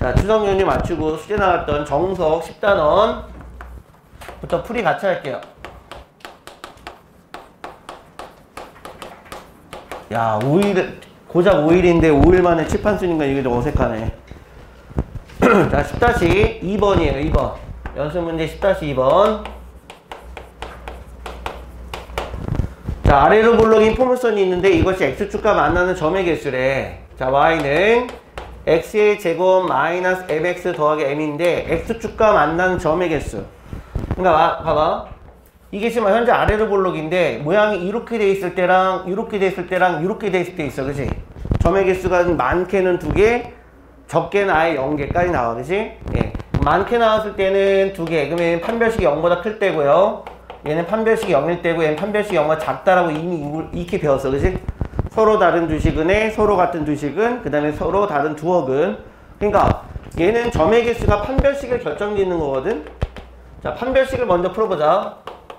자, 추석 연휴 맞추고 숙제 나갔던 정석 10단원부터 풀이 같이 할게요. 야, 5일, 고작 5일인데 5일 만에 칠판순인가 이게 좀 어색하네. 자, 10-2번이에요, 2번. 연습문제 10-2번. 자, 아래로 볼록인 포물선이 있는데 이것이 x축과 만나는 점의 개수래. 자, y는 x의 제곱 마이너스 mx 더하기 m인데 x축과 만나는 점의 개수. 그러니까 봐봐. 이게 지금 현재 아래로 볼록인데 모양이 이렇게 돼 있을 때랑 이렇게 돼 있을 때랑 이렇게 돼 있을 때 있어, 그치? 점의 개수가 많게는 2개, 적게는 아예 0개까지 나와, 그치? 예. 많게 나왔을 때는 2개. 그러면 판별식이 0보다 클 때고요. 얘는 판별식이 0일 때고 얘는 판별식이 0보다 작다라고 이미 익히 배웠어, 그치? 서로 다른 두 식은에 서로 같은 두 식은, 그 다음에 서로 다른 두억은. 그러니까 얘는 점의 개수가 판별식을 결정짓는 거거든. 자, 판별식을 먼저 풀어보자.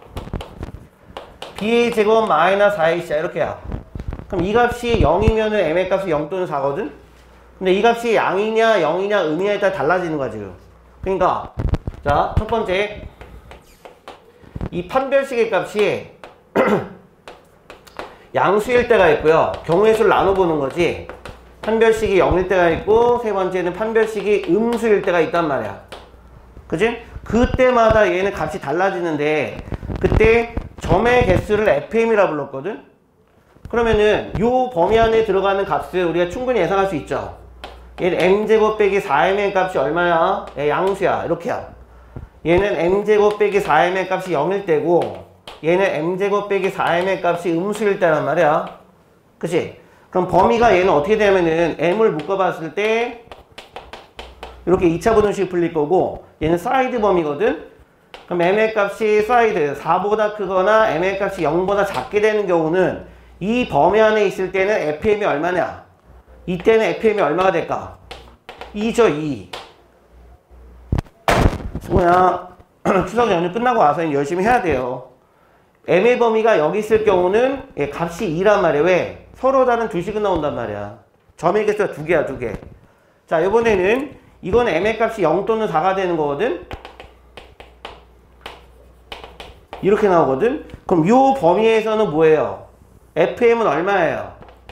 b의 제곱 마이너스 4ac 이렇게 해요. 그럼 이 값이 0이면은 m의 값이 0 또는 4거든. 근데 이 값이 양이냐 0이냐 음이냐에 따라 달라지는 거야 지금. 그러니까 자, 첫 번째 이 판별식의 값이 양수일 때가 있고요. 경우의 수를 나눠보는 거지. 판별식이 0일 때가 있고, 세 번째는 판별식이 음수일 때가 있단 말이야. 그치? 그때마다 얘는 값이 달라지는데, 그때 점의 개수를 fm이라 불렀거든? 그러면은 요 범위 안에 들어가는 값을 우리가 충분히 예상할 수 있죠. 얘는 m제곱 빼기 4m의 값이 얼마야? 양수야. 이렇게야. 얘는 m제곱 빼기 4m의 값이 0일 때고, 얘는 m제곱 빼기 4m의 값이 음수일 때란 말이야. 그치? 그럼 범위가 얘는 어떻게 되냐면은 m을 묶어봤을 때 이렇게 2차 부등식이 풀릴 거고, 얘는 사이드 범위거든? 그럼 m의 값이 사이드 4보다 크거나 m의 값이 0보다 작게 되는 경우는 이 범위 안에 있을 때는 fm이 얼마냐? 이때는 fm이 얼마가 될까? 2죠, 2. 수고야. 추석 연휴 끝나고 와서 열심히 해야 돼요. m의 범위가 여기 있을 경우는 값이 2란 말이야. 왜? 서로 다른 두 식은 나온단 말이야. 점의 개수가 2개야, 2개. 자, 이번에는 이건 m의 값이 0 또는 4가 되는 거거든? 이렇게 나오거든? 그럼 요 범위에서는 뭐예요? fm은 얼마예요?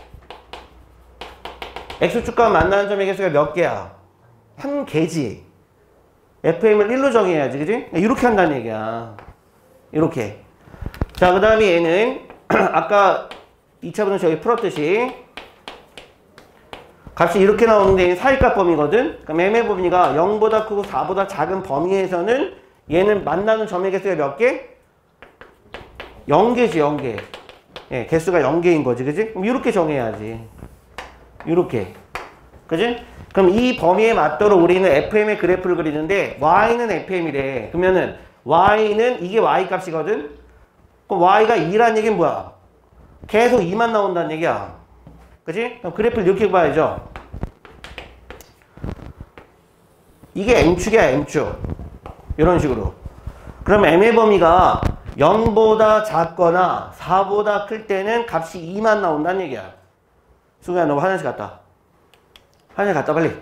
x축과 만나는 점의 개수가 몇 개야? 1개지. fm을 1로 정해야지, 그지? 이렇게 한다는 얘기야. 이렇게. 자, 그 다음에 얘는 아까 2차 부등식 여기 풀었듯이 값이 이렇게 나오는데 얘는 사이값 범위거든? 그럼 m의 범위가 0보다 크고 4보다 작은 범위에서는 얘는 만나는 점의 개수가 몇 개? 0개지, 0개. 예, 개수가 0개인 거지, 그지? 그럼 이렇게 정해야지. 이렇게. 그지? 그럼 이 범위에 맞도록 우리는 fm의 그래프를 그리는데 y는 fm이래. 그러면은 y는 이게 y 값이거든? 그럼 y가 2란 얘기는 뭐야? 계속 2만 나온다는 얘기야. 그치? 그럼 그래프를 이렇게 봐야죠. 이게 m축이야, m축. 이런 식으로. 그럼 m의 범위가 0보다 작거나 4보다 클 때는 값이 2만 나온다는 얘기야. 수근아, 너 화장실 갔다. 화장실 갔다, 빨리.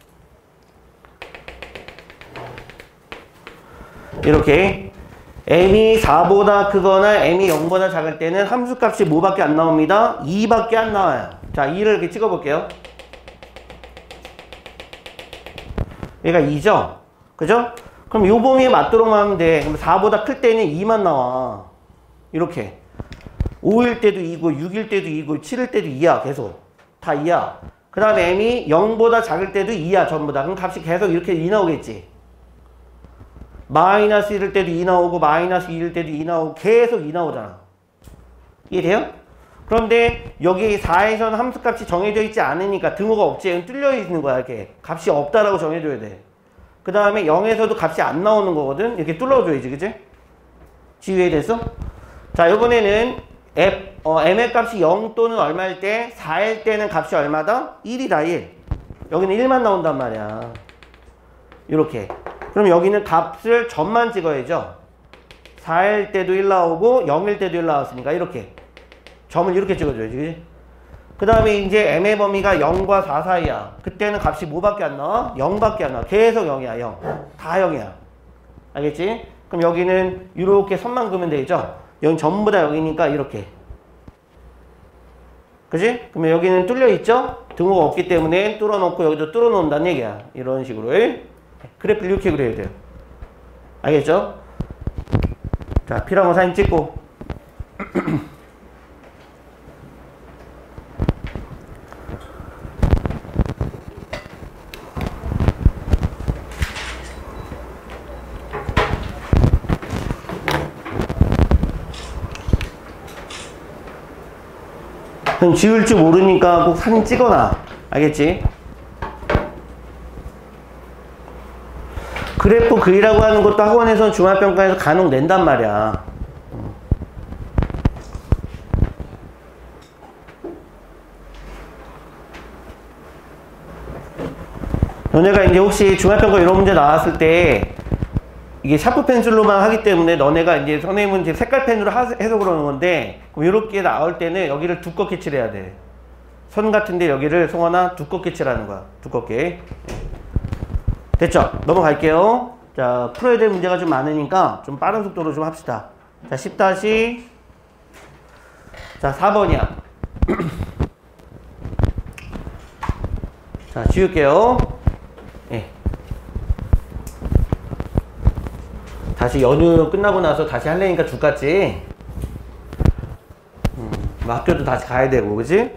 이렇게. m이 4보다 크거나 m이 0보다 작을 때는 함수값이 뭐밖에 안 나옵니다? 2밖에 안 나와요. 자, 2를 이렇게 찍어볼게요. 얘가 2죠? 그죠? 그럼 요 범위에 맞도록만 하면 돼. 그럼 4보다 클 때는 2만 나와. 이렇게. 5일 때도 2고, 6일 때도 2고, 7일 때도 2야. 계속. 다 2야. 그 다음에 m이 0보다 작을 때도 2야. 전부 다. 그럼 값이 계속 이렇게 2 나오겠지. 마이너스 1일 때도 2 나오고 마이너스 2일 때도 2 나오고 계속 2 나오잖아. 이해돼요? 그런데 여기 4에서는 함수값이 정해져 있지 않으니까 등호가 없지. 뚫려 있는 거야. 이렇게 값이 없다라고 정해줘야 돼. 그 다음에 0에서도 값이 안 나오는 거거든. 이렇게 뚫어줘야지, 그치? 이해됐어? 자, 이번에는 m의 값이 0 또는 얼마일 때, 4일 때는 값이 얼마다? 1이다, 1. 여기는 1만 나온단 말이야. 이렇게. 그럼 여기는 값을 점만 찍어야죠. 4일 때도 1 나오고 0일 때도 1 나왔으니까 이렇게. 점을 이렇게 찍어줘야지. 그치? 그 다음에 이제 m의 범위가 0과 4 사이야. 그때는 값이 뭐밖에 안 나와? 0밖에 안 나와. 계속 0이야, 0. 다 0이야. 알겠지? 그럼 여기는 이렇게 선만 그으면 되죠? 여기 전부 다 0이니까 이렇게. 그지? 그러면 여기는 뚫려 있죠? 등호가 없기 때문에 뚫어놓고 여기도 뚫어놓는다는 얘기야. 이런 식으로. 그래프를 이렇게 그려야 돼요. 알겠죠? 자, 필요한 거 사진 찍고. 그럼 지울 줄 모르니까 꼭 사진 찍어놔. 알겠지? 그래프 그리라고 하는 것도 학원에서는 중학평가에서 간혹 낸단 말이야. 너네가 이제 혹시 중학평가 이런 문제 나왔을 때 이게 샤프 펜슬로만 하기 때문에 너네가 이제 선생님은 이제 색깔 펜으로 해서 그러는 건데, 이렇게 나올 때는 여기를 두껍게 칠해야 돼. 선 같은데 여기를 송하나 두껍게 칠하는 거야. 두껍게. 됐죠? 넘어갈게요. 자, 풀어야 될 문제가 좀 많으니까 좀 빠른 속도로 좀 합시다. 자, 10 자, 4번이야. 자, 지울게요. 예. 다시 연휴 끝나고 나서 다시 하려니까 죽겠지. 학교도 다시 가야 되고, 그지?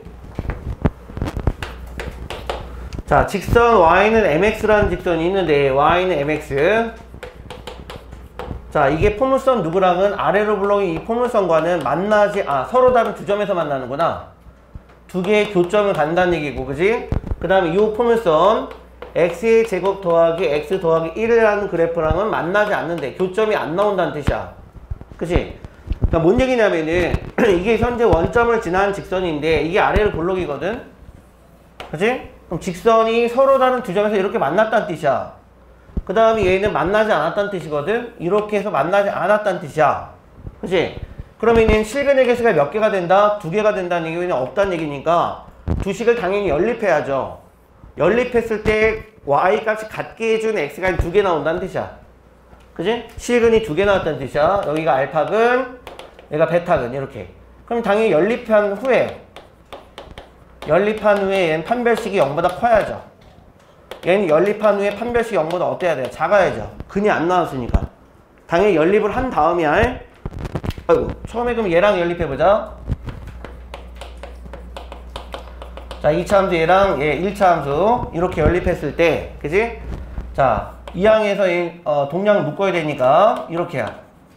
자, 직선 y는 mx라는 직선이 있는데 y는 mx. 자, 이게 포물선 누구랑은 아래로 불러온 이 포물선과는 만나지, 서로 다른 두 점에서 만나는구나. 두 개의 교점을 간다는 얘기고, 그지? 그 다음에 이 포물선 x의 제곱 더하기 x 더하기 1이라는 그래프랑은 만나지 않는데 교점이 안 나온다는 뜻이야. 그치? 그러니까 뭔 얘기냐면은 이게 현재 원점을 지나는 직선인데 이게 아래로 볼록이거든? 그치? 그럼 직선이 서로 다른 두 점에서 이렇게 만났다는 뜻이야. 그 다음에 얘는 만나지 않았다는 뜻이거든? 이렇게 해서 만나지 않았다는 뜻이야. 그치? 그러면은 실근의 개수가 몇 개가 된다? 두 개가 된다는 얘기는 없다는 얘기니까 두 식을 당연히 연립해야죠. 연립했을 때 y 값이 같게 해준 x가 두 개 나온다는 뜻이야. 그지? 실근이 두 개 나왔다는 뜻이야. 여기가 알파근, 얘가 베타근 이렇게. 그럼 당연히 연립한 후에 얘는 판별식이 0보다 커야죠. 얘는 연립한 후에 판별식이 0보다 어때야 돼요? 작아야죠. 근이 안 나왔으니까. 당연히 연립을 한 다음이야. 아이고, 처음에 그럼 얘랑 연립해보자. 자, 2차 함수 얘랑 얘 1차 함수 이렇게 연립했을 때, 그지? 자, 이 항에서 동량을 묶어야 되니까 이렇게야.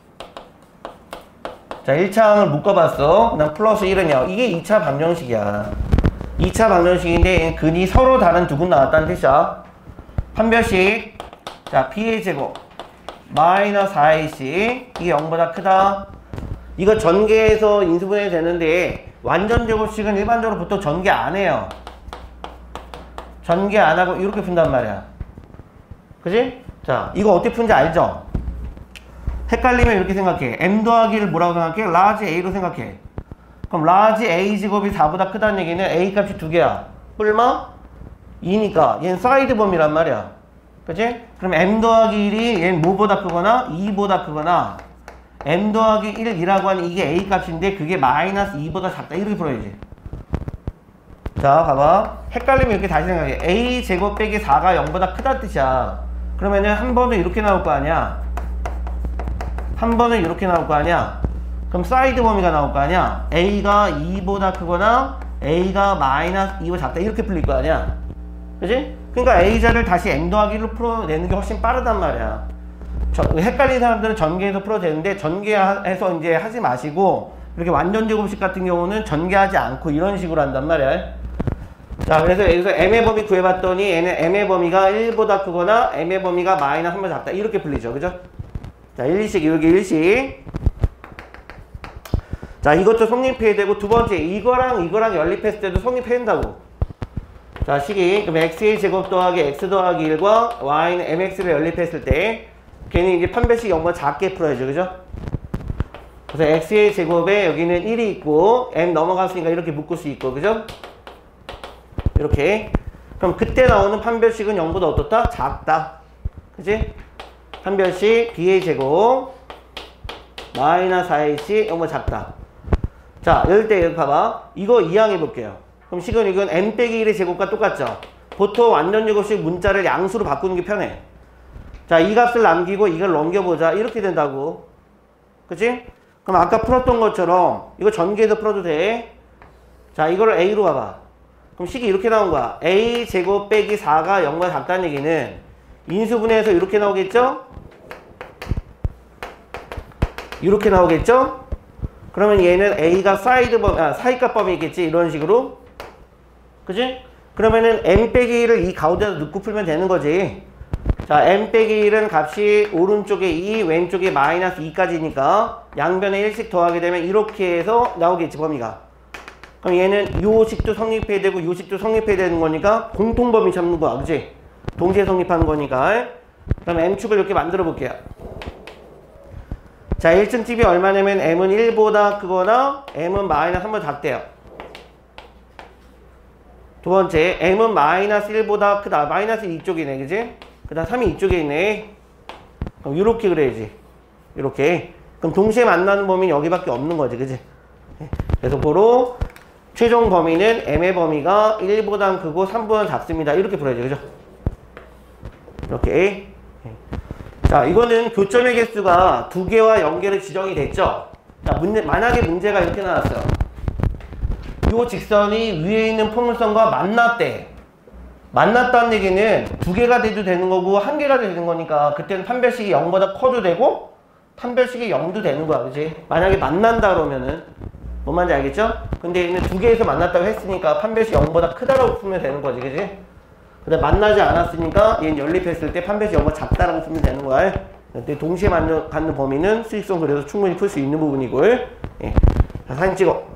자, 1차 항을 묶어봤어. 그 다음 플러스 1은요. 이게 2차 방정식이야. 2차 방정식인데 근이 서로 다른 두 근 나왔다는 뜻이야. 판별식. 자, b의 제곱 마이너스 4ac 이게 0보다 크다. 이거 전개해서 인수분해 되는데 완전 제곱식은 일반적으로 보통 전개 안 해요. 전개 안 하고 이렇게 푼단 말이야. 그지? 자, 이거 어떻게 푼지 알죠? 헷갈리면 이렇게 생각해. m 더하기를 뭐라고 생각해? 라지 a로 생각해. 그럼 라지 a 제곱이 4보다 크다는 얘기는 a 값이 두 개야. 뿔마 2니까 얘는 사이드 범위란 말이야. 그치? 그럼 m 더하기 1이 얘는 뭐보다 크거나 2보다 크거나 m 더하기 1이라고 하는 이게 a 값인데 그게 마이너스 2보다 작다. 이렇게 풀어야지. 자, 봐봐. 헷갈리면 이렇게 다시 생각해. a 제곱 빼기 4가 0보다 크다는 뜻이야. 그러면은 한 번은 이렇게 나올 거 아니야. 한 번은 이렇게 나올 거 아니야. 그럼 사이드 범위가 나올 거 아니야. a가 2보다 크거나 a가 마이너스 2보다 작다. 이렇게 풀릴 거 아니야. 그치? 그러니까 a자를 다시 m 더하기 1로 풀어내는 게 훨씬 빠르단 말이야. 헷갈리는 사람들은 전개해서 풀어도 되는데 전개해서 이제 하지 마시고 이렇게 완전 제곱식 같은 경우는 전개하지 않고 이런 식으로 한단 말이야. 자, 그래서 여기서 m의 범위 구해봤더니 얘는 m의 범위가 1보다 크거나 m의 범위가 마이너스 3보다 작다. 이렇게 풀리죠. 그죠? 자, 1식, 여기 1식. 자, 이것도 성립해야 되고 두 번째 이거랑 연립했을 때도 성립해야 된다고. 자, 식이 그럼 x의 제곱 더하기 x 더하기 1과 y는 mx를 연립했을 때 걔는 이제 판별식 0보다 작게 풀어야죠. 그죠? 그래서 x의 제곱에 여기는 1이 있고 m 넘어갔으니까 이렇게 묶을 수 있고, 그죠? 이렇게. 그럼 그때 나오는 판별식은 0보다 어떻다? 작다. 그치? 판별식 b의 제곱 마이너스 4ac 0보다 작다. 자, 이럴 때 여기 봐봐. 이거 이항해 볼게요. 그럼 식은 이건 m 빼기 1의 제곱과 똑같죠? 보통 완전 제곱식 문자를 양수로 바꾸는 게 편해. 자, 이 값을 남기고 이걸 넘겨보자. 이렇게 된다고. 그치? 그럼 아까 풀었던 것처럼 이거 전개해서 풀어도 돼. 자, 이거를 a로 봐봐. 그럼 식이 이렇게 나온 거야. a 제곱 빼기 4가 0보다 작다는 얘기는 인수분해해서 이렇게 나오겠죠? 이렇게 나오겠죠? 그러면 얘는 a가 사이값 범위겠지? 이런 식으로. 그치? 그러면은 m 빼기 1을 이 가운데다 넣고 풀면 되는 거지. 자, m 빼기 1은 값이 오른쪽에 2, 왼쪽에 마이너스 2까지니까 양변에 1씩 더하게 되면 이렇게 해서 나오겠지, 범위가. 그럼 얘는 요 식도 성립해야 되고 요 식도 성립해야 되는 거니까 공통범위 잡는 거야. 그치? 동시에 성립하는 거니까. 그럼 m축을 이렇게 만들어 볼게요. 자, 1층 집이 얼마냐면 m은 1보다 크거나 m은 마이너스 3보다 작대요. 두 번째, m은 마이너스 1보다 크다. 마이너스 이쪽이네, 그지? 그 다음 3이 이쪽에 있네. 그럼 이렇게 그려야지. 이렇게. 그럼 동시에 만나는 범위는 여기밖에 없는 거지, 그지? 그래서 고로 최종 범위는 m의 범위가 1보다 크고 3보다 작습니다. 이렇게 풀어야지, 그죠? 이렇게. 자, 이거는 교점의 개수가 2개와 0개로 지정이 됐죠? 자, 만약에 문제가 이렇게 나왔어요. 요 직선이 위에 있는 포물선과 만났대. 만났다는 얘기는 2개가 돼도 되는 거고 1개가 되는 거니까 그때는 판별식이 0보다 커도 되고 판별식이 0도 되는 거야, 그치? 만약에 만난다 그러면은 뭔 말인지 알겠죠? 근데 얘는 2개에서 만났다고 했으니까 판별식 0보다 크다라고 풀면 되는 거지, 그치? 근데 만나지 않았으니까 얘는 연립했을 때 판별식 0보다 작다라고 풀면 되는 거야. 근데 동시에 갖는 범위는 수익성 그래서 충분히 풀 수 있는 부분이고. 예. 자, 사진 찍어.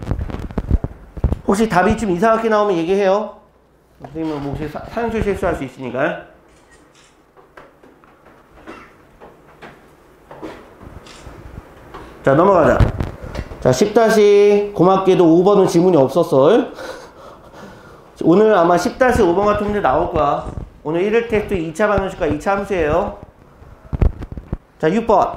혹시 답이 좀 이상하게 나오면 얘기해요. 선생님은 뭐 혹시 산술 실수할 수 있으니까. 자, 넘어가자. 자, 10- 고맙게도 5번은 지문이 없었어. 오늘 아마 10-5번 같은 문제 나올 거야. 오늘 1일 테스트 2차 방정식과 2차 함수예요. 자, 6번.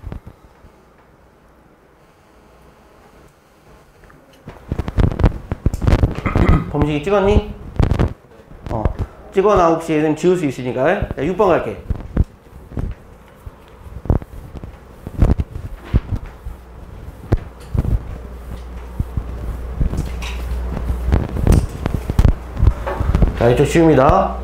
범식이 찍었니? 찍어놔. 혹시 얘는 지울 수 있으니까. 자, 6번 갈게. 자, 이쪽 쉬웁니다.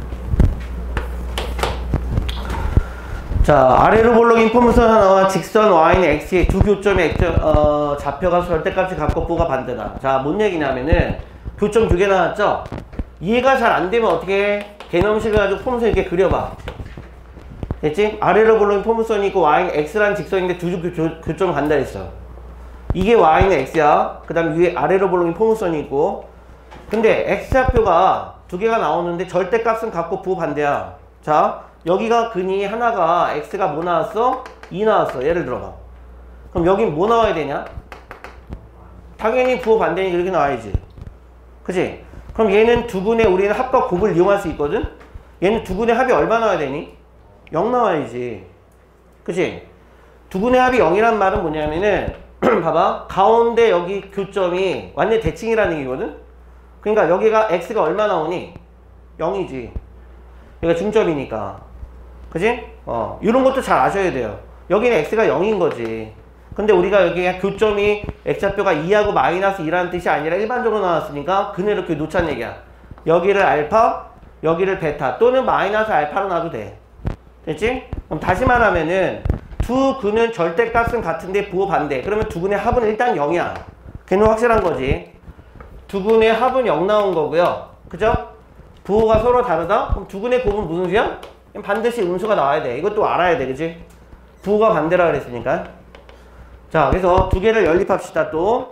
자, 아래로 볼록인 포물선 하나와 직선 y는 x의 두 교점의 좌표가 절대값이 같고 부가 반대다. 자, 뭔 얘기냐면은 교점 2개 나왔죠? 이해가 잘 안 되면 어떻게 해? 개념식을 가지고 포물선 이렇게 그려봐. 됐지? 아래로 볼록인 포물선이 있고 y는 x라는 직선인데 두 교점을 간다 했어. 이게 y는 x야. 그 다음 위에 아래로 볼록인 포물선이 있고. 근데 x좌표가 2개가 나오는데 절대값은 같고 부호 반대야. 자, 여기가 근이 하나가 x가 뭐 나왔어? 2 나왔어. 예를 들어봐. 그럼 여긴 뭐 나와야 되냐? 당연히 부호 반대니까 이렇게 나와야지. 그치? 그럼 얘는 두근의 우리는 합과 곱을 이용할 수 있거든? 얘는 두근의 합이 얼마 나와야 되니? 0 나와야지. 그치? 두근의 합이 0이란 말은 뭐냐면은 봐봐. 가운데 여기 교점이 완전 대칭이라는 얘기거든? 그러니까 여기가 x가 얼마 나오니? 0이지. 여기가 중점이니까. 그치? 이런 것도 잘 아셔야 돼요. 여기는 x가 0인 거지. 근데 우리가 여기 교점이 x좌표가 2하고 마이너스 2라는 뜻이 아니라 일반적으로 나왔으니까 그냥 이렇게 놓자는 얘기야. 여기를 알파, 여기를 베타 또는 마이너스 알파로 놔도 돼. 됐지? 그럼 다시 말하면은 두 근은 절대값은 같은데 부호 반대. 그러면 두 근의 합은 일단 0이야. 걔는 확실한 거지. 두 근의 합은 0 나온 거고요. 그죠? 부호가 서로 다르다? 그럼 두 근의 곱은 무슨 수야? 반드시 음수가 나와야 돼. 이것도 알아야 돼. 그치? 부호가 반대라 그랬으니까. 자, 그래서 두 개를 연립합시다. 또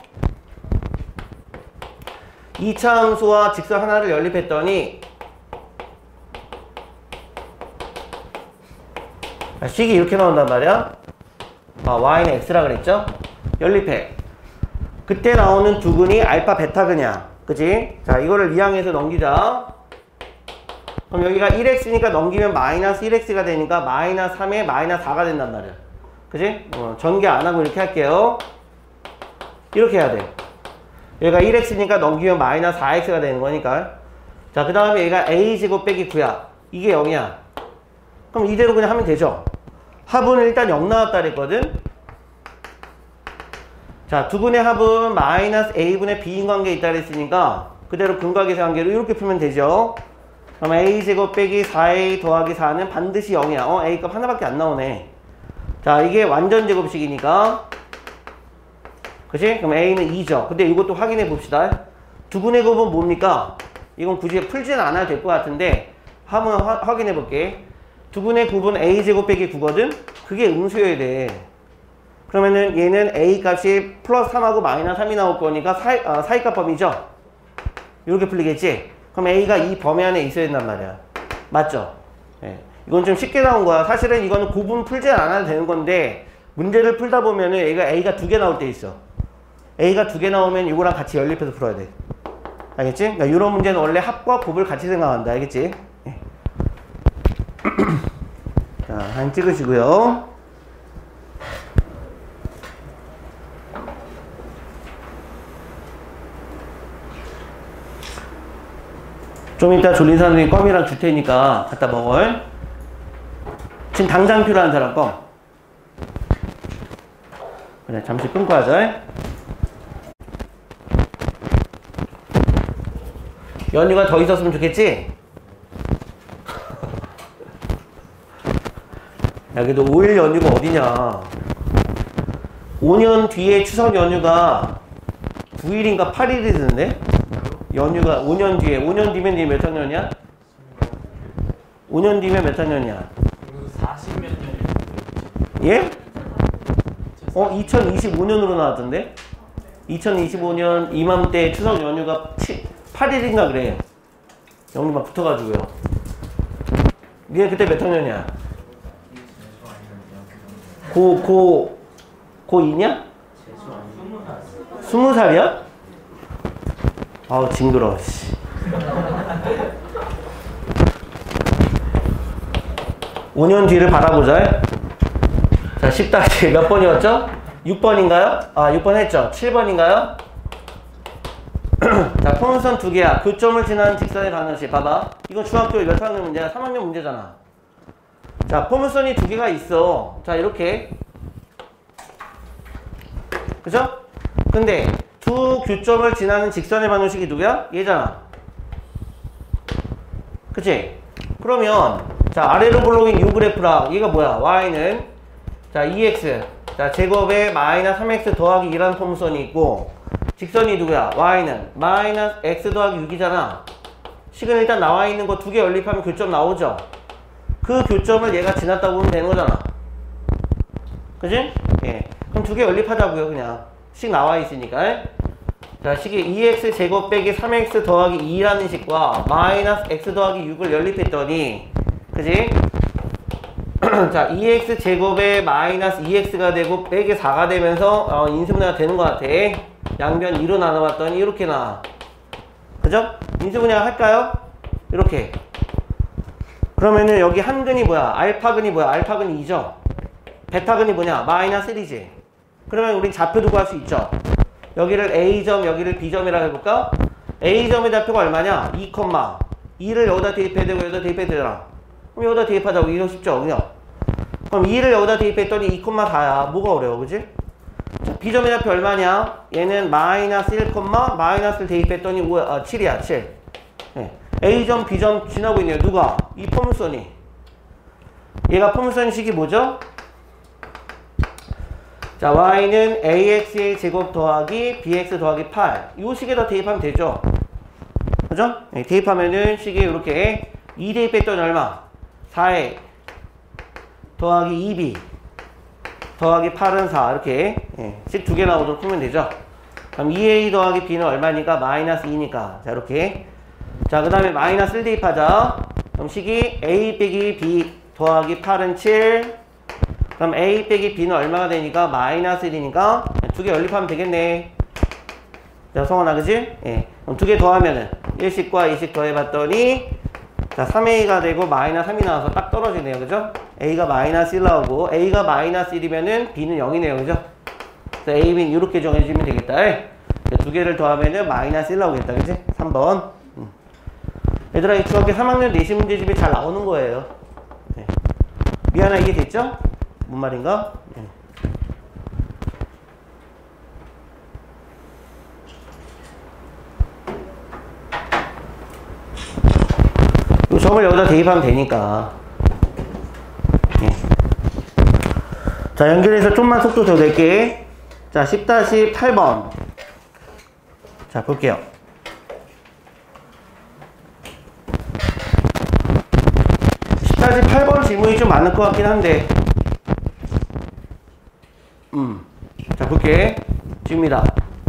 2차 함수와 직선 하나를 연립했더니 식이 이렇게 나온단 말이야. y는 x라 그랬죠? 연립해. 그때 나오는 두 근이 알파 베타 근이야. 그치? 자, 이거를 이항해서 넘기자. 그럼 여기가 1x니까 넘기면 마이너스 1x가 되니까 마이너스 3에 마이너스 4가 된단 말이야. 그치? 전개 안 하고 이렇게 할게요. 이렇게 해야 돼. 여기가 1x니까 넘기면 마이너스 4x가 되는 거니까. 자, 그 다음에 얘가 a제곱 빼기 9야. 이게 0이야. 그럼 이대로 그냥 하면 되죠. 합은 일단 0 나왔다 그랬거든. 자, 두 분의 합은 마이너스 a분의 b인 관계에 있다 그랬으니까 그대로 근각에서 관계로 이렇게 풀면 되죠. 그럼 a제곱 빼기 4a 더하기 4는 반드시 0이야. a값 하나밖에 안 나오네. 자, 이게 완전 제곱식이니까. 그치? 그럼 a는 2죠. 근데 이것도 확인해 봅시다. 두 분의 곱은 뭡니까? 이건 굳이 풀지는 않아도 될 것 같은데 한번 확인해 볼게. 두 분의 곱은 a제곱 빼기 9거든? 그게 음수여야 돼. 그러면은 얘는 a 값이 플러스 3하고 마이너스 3이 나올 거니까 사이값 범위죠? 이렇게 풀리겠지? 그럼 a가 이 범위 안에 있어야 된단 말이야. 맞죠? 네. 이건 좀 쉽게 나온 거야. 사실은 이거는 곱은 풀지 않아도 되는 건데 문제를 풀다 보면은 a가 두 개 나올 때 있어. a가 두 개 나오면 이거랑 같이 연립해서 풀어야 돼. 알겠지? 그러니까 이런 문제는 원래 합과 곱을 같이 생각한다. 알겠지? 네. 자, 사진 찍으시고요. 좀 이따 졸린 사람이 껌이랑 줄 테니까 갖다 먹을. 지금 당장 필요한 사람 껌. 그래, 잠시 끊고 하자. 연휴가 더 있었으면 좋겠지? 야, 그래도 5일 연휴가 어디냐. 5년 뒤에 추석 연휴가 9일인가 8일이 되는데? 연휴가 5년 뒤에. 5년 뒤면 네 몇 학년이야? 5년 뒤면 몇 학년이야? 40몇 년. 예? 2025년으로 나왔던데? 2025년 이맘때 추석 연휴가 8일인가 그래. 영리만 붙어가지고요. 니네 그때 몇 학년이야? 고2냐? 20살이야? 아우 징그러워. 5년 뒤를 바라보자. 자, 10답지 몇 번이었죠? 6번인가요? 아, 6번 했죠? 7번인가요? 자, 포문선 두 개야. 교점을 지나는 직선의 반응식. 봐봐. 이건 중학교 몇 학년 문제야? 3학년 문제잖아. 자, 포문선이 두 개가 있어. 자, 이렇게. 그죠? 근데 두 교점을 지나는 직선의 반응식이 누구야? 얘잖아. 그치? 그러면 자, 아래로 블록인 요 그래프랑 얘가 뭐야? y는 자 2x 자 제곱에 마이너스 3x 더하기 2라는 포문선이 있고 직선이 누구야? y는 마이너스 x 더하기 6이잖아. 식은 일단 나와 있는 거 두 개 연립하면 교점 나오죠? 그 교점을 얘가 지났다고 보면 되는 거잖아. 그치? 예. 그럼 두 개 연립하자고요. 그냥 식 나와 있으니까. 자, 식이 2x 제곱 빼기 3x 더하기 2라는 식과 마이너스 x 더하기 6을 연립했더니 그지? 자, 2x 제곱에 마이너스 2x가 되고 빼기 4가 되면서 인수분해가 되는 것 같아. 양변 2로 나눠봤더니 이렇게 나와. 그죠? 인수분해 할까요? 이렇게. 그러면은 여기 한근이 뭐야? 알파근이 뭐야? 알파근이 2죠? 베타근이 뭐냐? 마이너스 1이지. 그러면 우린 좌표도 구할 수 있죠? 여기를 A점, 여기를 B점이라고 해볼까? A점의 좌표가 얼마냐? 2,2를 여기다 대입해야 되고 여기다 대입해야 되잖아. 그럼 여기다 대입하자고. 이거 쉽죠? 그냥. 그럼 2를 여기다 대입했더니 2,4야. 뭐가 어려워, 그지? 자, B점의 좌표 얼마냐? 얘는 마이너스 1, 마이너스를 대입했더니 7이야, 7. 네. A점, B점 지나고 있네요. 누가? 이 포물선이. 얘가 포물선식이 뭐죠? 자, y는 ax의 제곱 더하기 bx 더하기 8. 이 식에다 대입하면 되죠? 그죠? 네, 대입하면은 식이 이렇게 2 대입했더니 얼마? 4a 더하기 2b 더하기 8은 4. 이렇게 식 두 개 나오도록 풀면 되죠? 그럼 2a 더하기 b는 얼마니까? 마이너스 2니까. 자, 이렇게. 자, 그 다음에 마이너스를 대입하자. 그럼 식이 a 빼기 b 더하기 8은 7. 그럼 a 빼기 b는 얼마가 되니까? 마이너스 1이니까 두 개 연립하면 되겠네. 자, 성원아, 그지? 예. 그럼 두 개 더하면은 1식과 2식 더해봤더니 자, 3a가 되고 마이너스 3이 나와서 딱 떨어지네요. 그죠? a가 마이너스 1 나오고 a가 마이너스 1이면은 b는 0이네요. 그죠? 그래서 a, b는 이렇게 정해주면 되겠다. 두 개를 더하면은 마이너스 1 나오겠다. 그지? 3번. 얘들아, 이 중학교 3학년 내신 문제집에 잘 나오는 거예요. 네. 미안해, 이게 됐죠? 뭔 말인가? 네. 이 점을 여기다 대입하면 되니까. 네. 자, 연결해서 좀만 속도 더 낼게. 자, 10-8번. 자, 볼게요. 10-8번 질문이 좀 많을 것 같긴 한데. 자, 볼게. 지금입니다.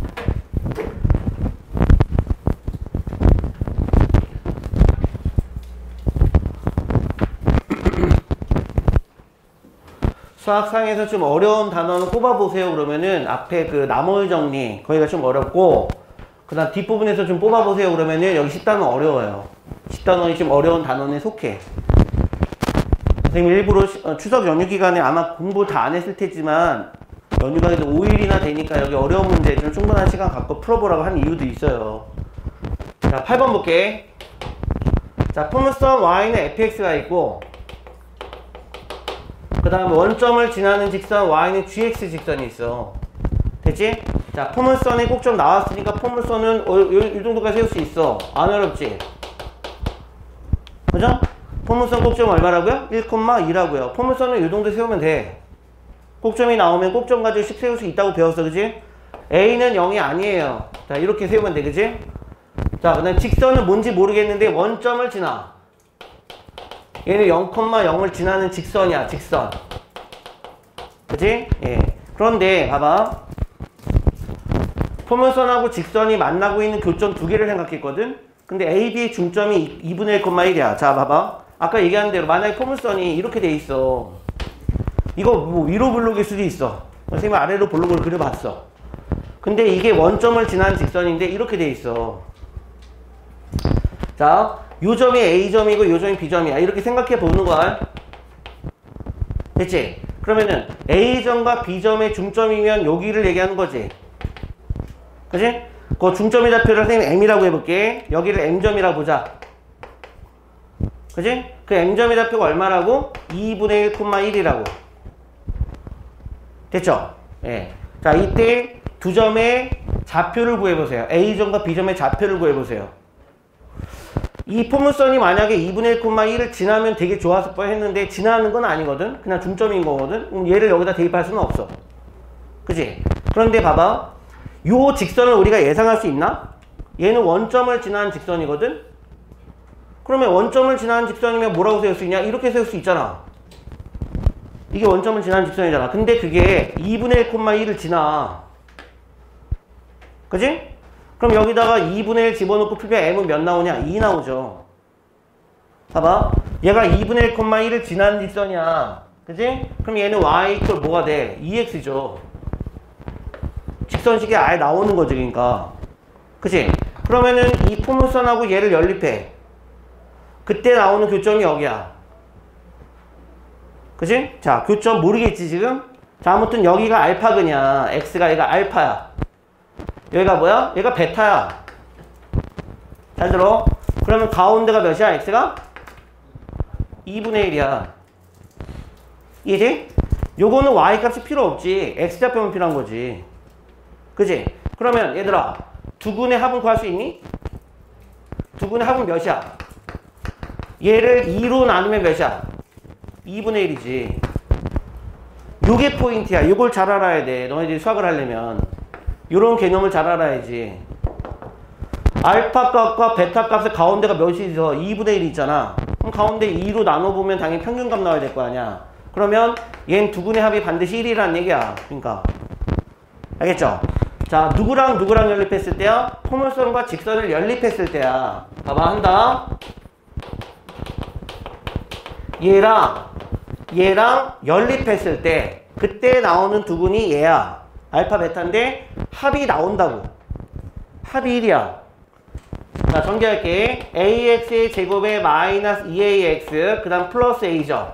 수학상에서 좀 어려운 단어는 뽑아보세요. 그러면은 앞에 그 나머지 정리 거기가 좀 어렵고, 그 다음 뒷부분에서 좀 뽑아보세요. 그러면은 여기 10단원 어려워요. 10단원이 좀 어려운 단원에 속해. 선생님 일부러 추석 연휴 기간에 아마 공부 다 안 했을 테지만 연휴가 그래도 5일이나 되니까 여기 어려운 문제 좀 충분한 시간 갖고 풀어보라고 한 이유도 있어요. 자, 8번 볼게. 자, 포물선 y는 fx가 있고, 그 다음 원점을 지나는 직선 y는 gx 직선이 있어. 됐지? 자, 포물선이 꼭좀 나왔으니까 포물선은 이 정도까지 세울 수 있어. 안 어렵지? 그죠? 포물선 꼭점 얼마라고요? 1,2라고요. 포물선은 이 정도 세우면 돼. 꼭점이 나오면 꼭점 가지고 식 세울 수 있다고 배웠어. 그지? A는 0이 아니에요. 자, 이렇게 세우면 돼. 그지? 자, 그 다음 직선은 뭔지 모르겠는데 원점을 지나. 얘는 0,0을 지나는 직선이야. 직선. 그지? 예. 그런데 봐봐. 포물선하고 직선이 만나고 있는 교점 두 개를 생각했거든? 근데 AB의 중점이 2분의 1,1이야. 자, 봐봐. 아까 얘기한 대로 만약에 포물선이 이렇게 돼 있어. 이거 뭐 위로 블록일 수도 있어. 선생님이 아래로 블록을 그려봤어. 근데 이게 원점을 지나는 직선인데 이렇게 돼 있어. 자, 요 점이 A점이고 요 점이 B점이야. 이렇게 생각해 보는 거야. 됐지? 그러면은 A점과 B점의 중점이면 여기를 얘기하는 거지. 그치? 그 중점의 좌표를 선생님 M이라고 해볼게. 여기를 M점이라고 보자. 그치? 그 M점의 좌표가 얼마라고? 2분의 1,1이라고. 됐죠? 예. 자, 이때 두 점의 좌표를 구해보세요. A점과 B점의 좌표를 구해보세요. 이 포물선이 만약에 2분의 1,1을 지나면 되게 좋았을 뻔 했는데 지나는 건 아니거든? 그냥 중점인 거거든? 그럼 얘를 여기다 대입할 수는 없어. 그치? 그런데 봐봐. 요 직선을 우리가 예상할 수 있나? 얘는 원점을 지나는 직선이거든? 그러면 원점을 지나는 직선이면 뭐라고 세울 수 있냐? 이렇게 세울 수 있잖아. 이게 원점을 지나는 직선이잖아. 근데 그게 2분의 1,1을 지나. 그치? 그럼 여기다가 2분의 1 집어넣고 풀면 m은 몇 나오냐? 2 나오죠. 봐봐. 얘가 2분의 1,1을 지나는 직선이야. 그치? 그럼 얘는 y 이퀄 뭐가 돼? 2x죠. 직선식이 아예 나오는 거지, 그러니까. 그치? 그러면은 이 포물선하고 얘를 연립해. 그때 나오는 교점이 여기야. 그치? 자, 교점 모르겠지, 지금? 자, 아무튼 여기가 알파근이야. x가 얘가 알파야. 여기가 뭐야? 얘가 베타야. 잘 들어. 그러면 가운데가 몇이야? x가? 2분의 1이야. 이해돼? 요거는 y 값이 필요 없지. x좌표만 필요한 거지. 그치? 그러면 얘들아, 두근의 합은 구할 수 있니? 두근의 합은 몇이야? 얘를 2로 나누면 몇이야? 2분의 1이지. 요게 포인트야. 요걸 잘 알아야 돼. 너희들이 수학을 하려면. 요런 개념을 잘 알아야지. 알파 값과 베타 값의 가운데가 몇이 있어? 2분의 1이 있잖아. 그럼 가운데 2로 나눠보면 당연히 평균값 나와야 될 거 아니야. 그러면 얘는 두근의 합이 반드시 1이라는 얘기야. 그러니까. 알겠죠? 자, 누구랑 누구랑 연립했을 때야? 포물선과 직선을 연립했을 때야. 봐봐, 한다. 얘랑 연립했을 때 그때 나오는 두근이 얘야. 알파 베타인데 합이 나온다고. 합이 1이야. 자, 전개할게. ax의 제곱에 마이너스 2ax, 그 다음 플러스 a죠.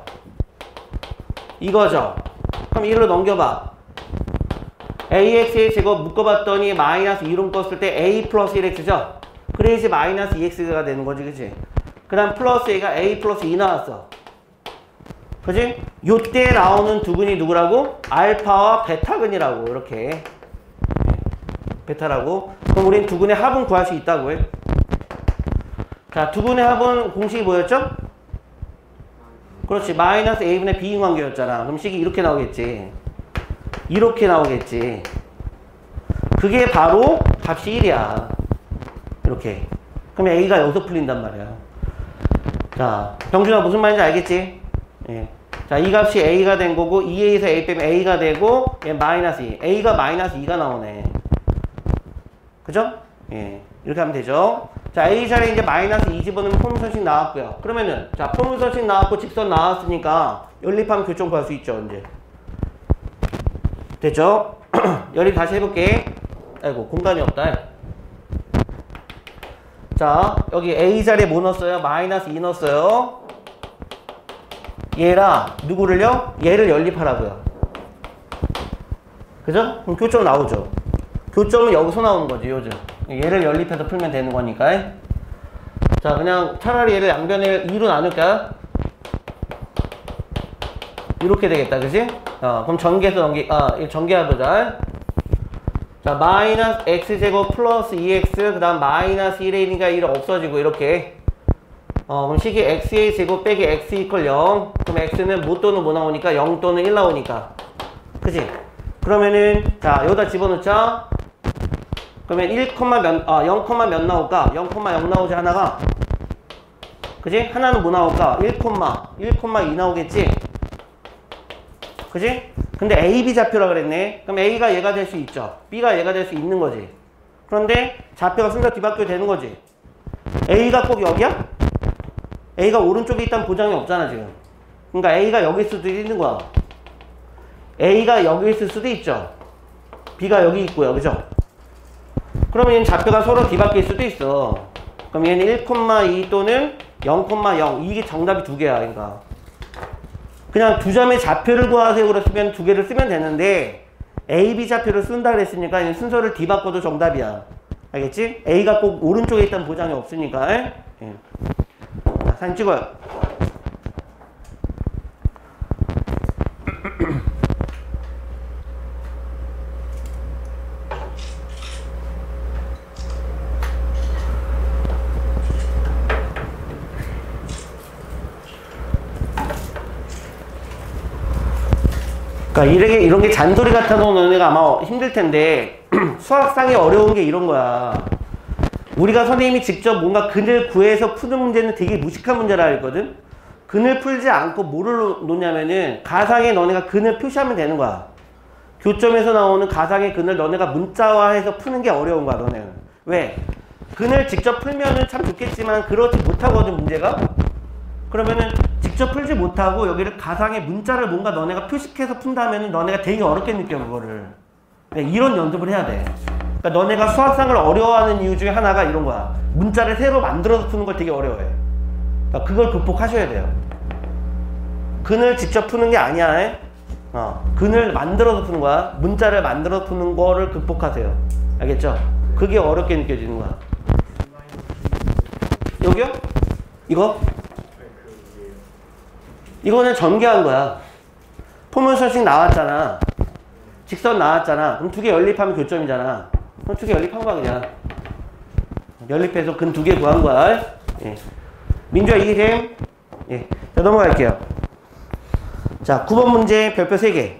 이거죠. 그럼 1로 넘겨봐. ax의 제곱 묶어봤더니 마이너스 2로 묶었을 때 a 플러스 1x죠. 그래야지 마이너스 2x가 되는 거지, 그치? 그 다음 플러스 a가 a 플러스 2 나왔어. 그치? 요때 나오는 두근이 누구라고? 알파와 베타근이라고. 이렇게. 베타라고. 그럼 우린 두근의 합은 구할 수 있다고 해. 자, 두근의 합은 공식이 뭐였죠? 그렇지. 마이너스 a분의 b인 관계였잖아. 그럼 식이 이렇게 나오겠지. 이렇게 나오겠지. 그게 바로 값이 1이야. 이렇게. 그럼 a가 여기서 풀린단 말이야. 자, 병준아 무슨 말인지 알겠지? 예. 자, 이 값이 a가 된 거고 2a에서 a 빼면 a가 되고 얘 마이너스 2. a가 마이너스 2가 나오네. 그죠? 예. 이렇게 하면 되죠. 자, a 자리에 이제 마이너스 2 집어넣으면 포물선식 나왔고요. 그러면은 자, 포물선식 나왔고 직선 나왔으니까 연립하면 교점 구할 수 있죠, 이제. 됐죠? 연립 다시 해볼게. 아이고, 공간이 없다. 자, 여기 a 자리에 뭐 넣었어요? 마이너스 2 넣었어요. 얘랑 누구를요? 얘를 연립하라고요. 그죠? 그럼 교점 나오죠. 교점은 여기서 나오는 거지, 요즘. 얘를 연립해서 풀면 되는 거니까. 자, 그냥 차라리 얘를 양변을 2로 나눌까? 이렇게 되겠다, 그지? 그럼 전개해서 전개해보자. 자, 마이너스 x제곱 플러스 2x, 그 다음 마이너스 1a니까 1 없어지고, 이렇게. 그럼 식이 x의 제곱 빼기 x 이퀄 0. 그럼 x는 뭐 또는 뭐 나오니까 0 또는 1 나오니까. 그지? 그러면은, 자, 여기다 집어넣자. 그러면 0, 몇 나올까? 0,0 나오지, 하나가. 그지? 하나는 뭐 나올까? 1,2 나오겠지? 그지? 근데 A, B 좌표라 그랬네. 그럼 A가 얘가 될 수 있죠. B가 얘가 될 수 있는 거지. 그런데 좌표가 순서 뒤바뀌어 되는 거지. A가 꼭 여기야? A가 오른쪽에 있다는 보장이 없잖아, 지금. 그러니까 A가 여기 있을 수도 있는 거야. A가 여기 있을 수도 있죠. B가 여기 있고요. 그죠? 그러면 얘는 좌표가 서로 뒤바뀔 수도 있어. 그럼 얘는 1,2 또는 0,0. 이게 정답이 두 개야, 그러니까. 그냥 두 점의 좌표를 구하세요 그랬으면 두 개를 쓰면 되는데 A, B 좌표를 쓴다 그랬으니까 얘는 순서를 뒤바꿔도 정답이야. 알겠지? A가 꼭 오른쪽에 있다는 보장이 없으니까. 예. 자, 사진 찍어요. 그러니까 이런 게 잔소리 같아서 너네가 아마 힘들 텐데 수학상이 어려운 게 이런 거야. 우리가 선생님이 직접 뭔가 근을 구해서 푸는 문제는 되게 무식한 문제라 했거든. 근을 풀지 않고 뭐를 놓냐면은 가상에 너네가 근을 표시하면 되는 거야. 교점에서 나오는 가상의 근을 너네가 문자화해서 푸는 게 어려운 거야, 너네는. 왜? 근을 직접 풀면은 참 좋겠지만 그렇지 못하거든, 문제가. 그러면은 직접 풀지 못하고 여기를 가상의 문자를 뭔가 너네가 표식해서 푼다면은 너네가 되게 어렵게 느껴, 그거를. 이런 연습을 해야 돼. 그러니까 너네가 수학상을 어려워하는 이유 중에 하나가 이런 거야. 문자를 새로 만들어서 푸는 걸 되게 어려워해. 그러니까 그걸 극복하셔야 돼요. 근을 직접 푸는 게 아니야. 근을 만들어서 푸는 거야. 문자를 만들어서 푸는 거를 극복하세요. 알겠죠? 그게 어렵게 느껴지는 거야. 여기요? 이거? 이거는 전개한 거야. 포물선식 나왔잖아. 직선 나왔잖아. 그럼 두 개 연립하면 교점이잖아. 그럼 두 개 연립한 거야, 그냥. 연립해서 근 두 개 구한 거야. 예. 민주야, 이해됨? 예. 자, 넘어갈게요. 자, 9번 문제 별표 3개.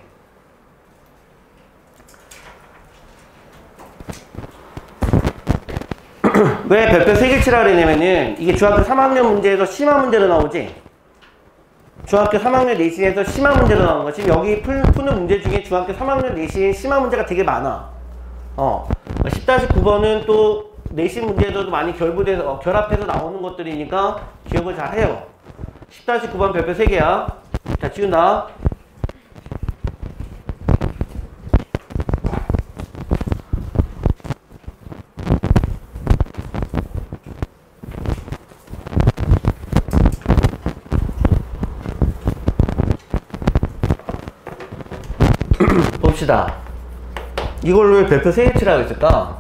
왜 별표 3개 치라 그러냐면은 이게 중학교 3학년 문제에서 심화 문제로 나오지? 중학교 3학년 내신에서 심화 문제로 나오는 거. 지금 여기 푸는 문제 중에 중학교 3학년 내신 심화 문제가 되게 많아. 10-9번은 또 내신 문제에서도 많이 결합해서 나오는 것들이니까 기억을 잘 해요. 10-9번 별표 3개야. 자, 지운다. 봅시다. 이걸 왜 별표 3개치라고 했을까?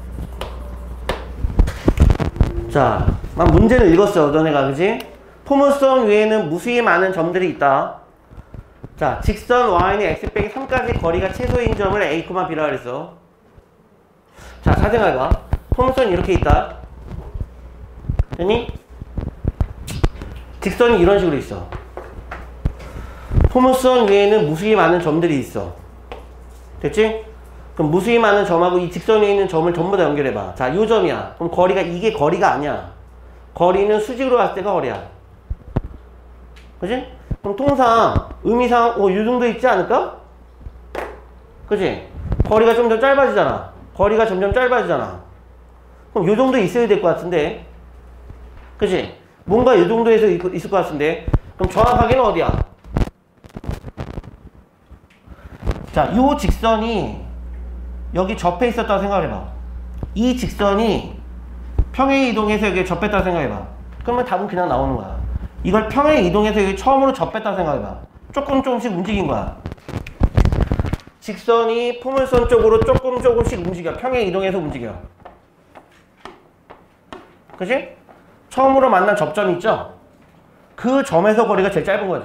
자, 막 문제를 읽었어, 너네가, 그지? 포물선 위에는 무수히 많은 점들이 있다. 자, 직선 y는 x 빼기 3까지 거리가 최소인 점을 a, b라고 그랬어. 자, 사생각해봐. 포물선이 이렇게 있다. 됐니? 직선이 이런 식으로 있어. 포물선 위에는 무수히 많은 점들이 있어. 됐지? 그럼 무수히 많은 점하고 이 직선 위에 있는 점을 전부 다 연결해봐. 자, 요 점이야. 그럼 거리가, 이게 거리가 아니야. 거리는 수직으로 봤을 때가 거리야. 그지? 그럼 통상, 의미상, 요 정도 있지 않을까? 그지? 거리가 점점 짧아지잖아. 거리가 점점 짧아지잖아. 그럼 요 정도 있어야 될 것 같은데. 그지? 뭔가 요 정도에서 있을 것 같은데. 그럼 정확하게는 어디야? 자, 요 직선이 여기 접해 있었다고 생각해봐. 이 직선이 평행 이동해서 여기 접했다고 생각해봐. 그러면 답은 그냥 나오는 거야. 이걸 평행 이동해서 여기 처음으로 접했다고 생각해봐. 조금씩 움직인 거야. 직선이 포물선 쪽으로 조금씩 움직여. 평행 이동해서 움직여. 그치? 처음으로 만난 접점 있죠? 그 점에서 거리가 제일 짧은 거지.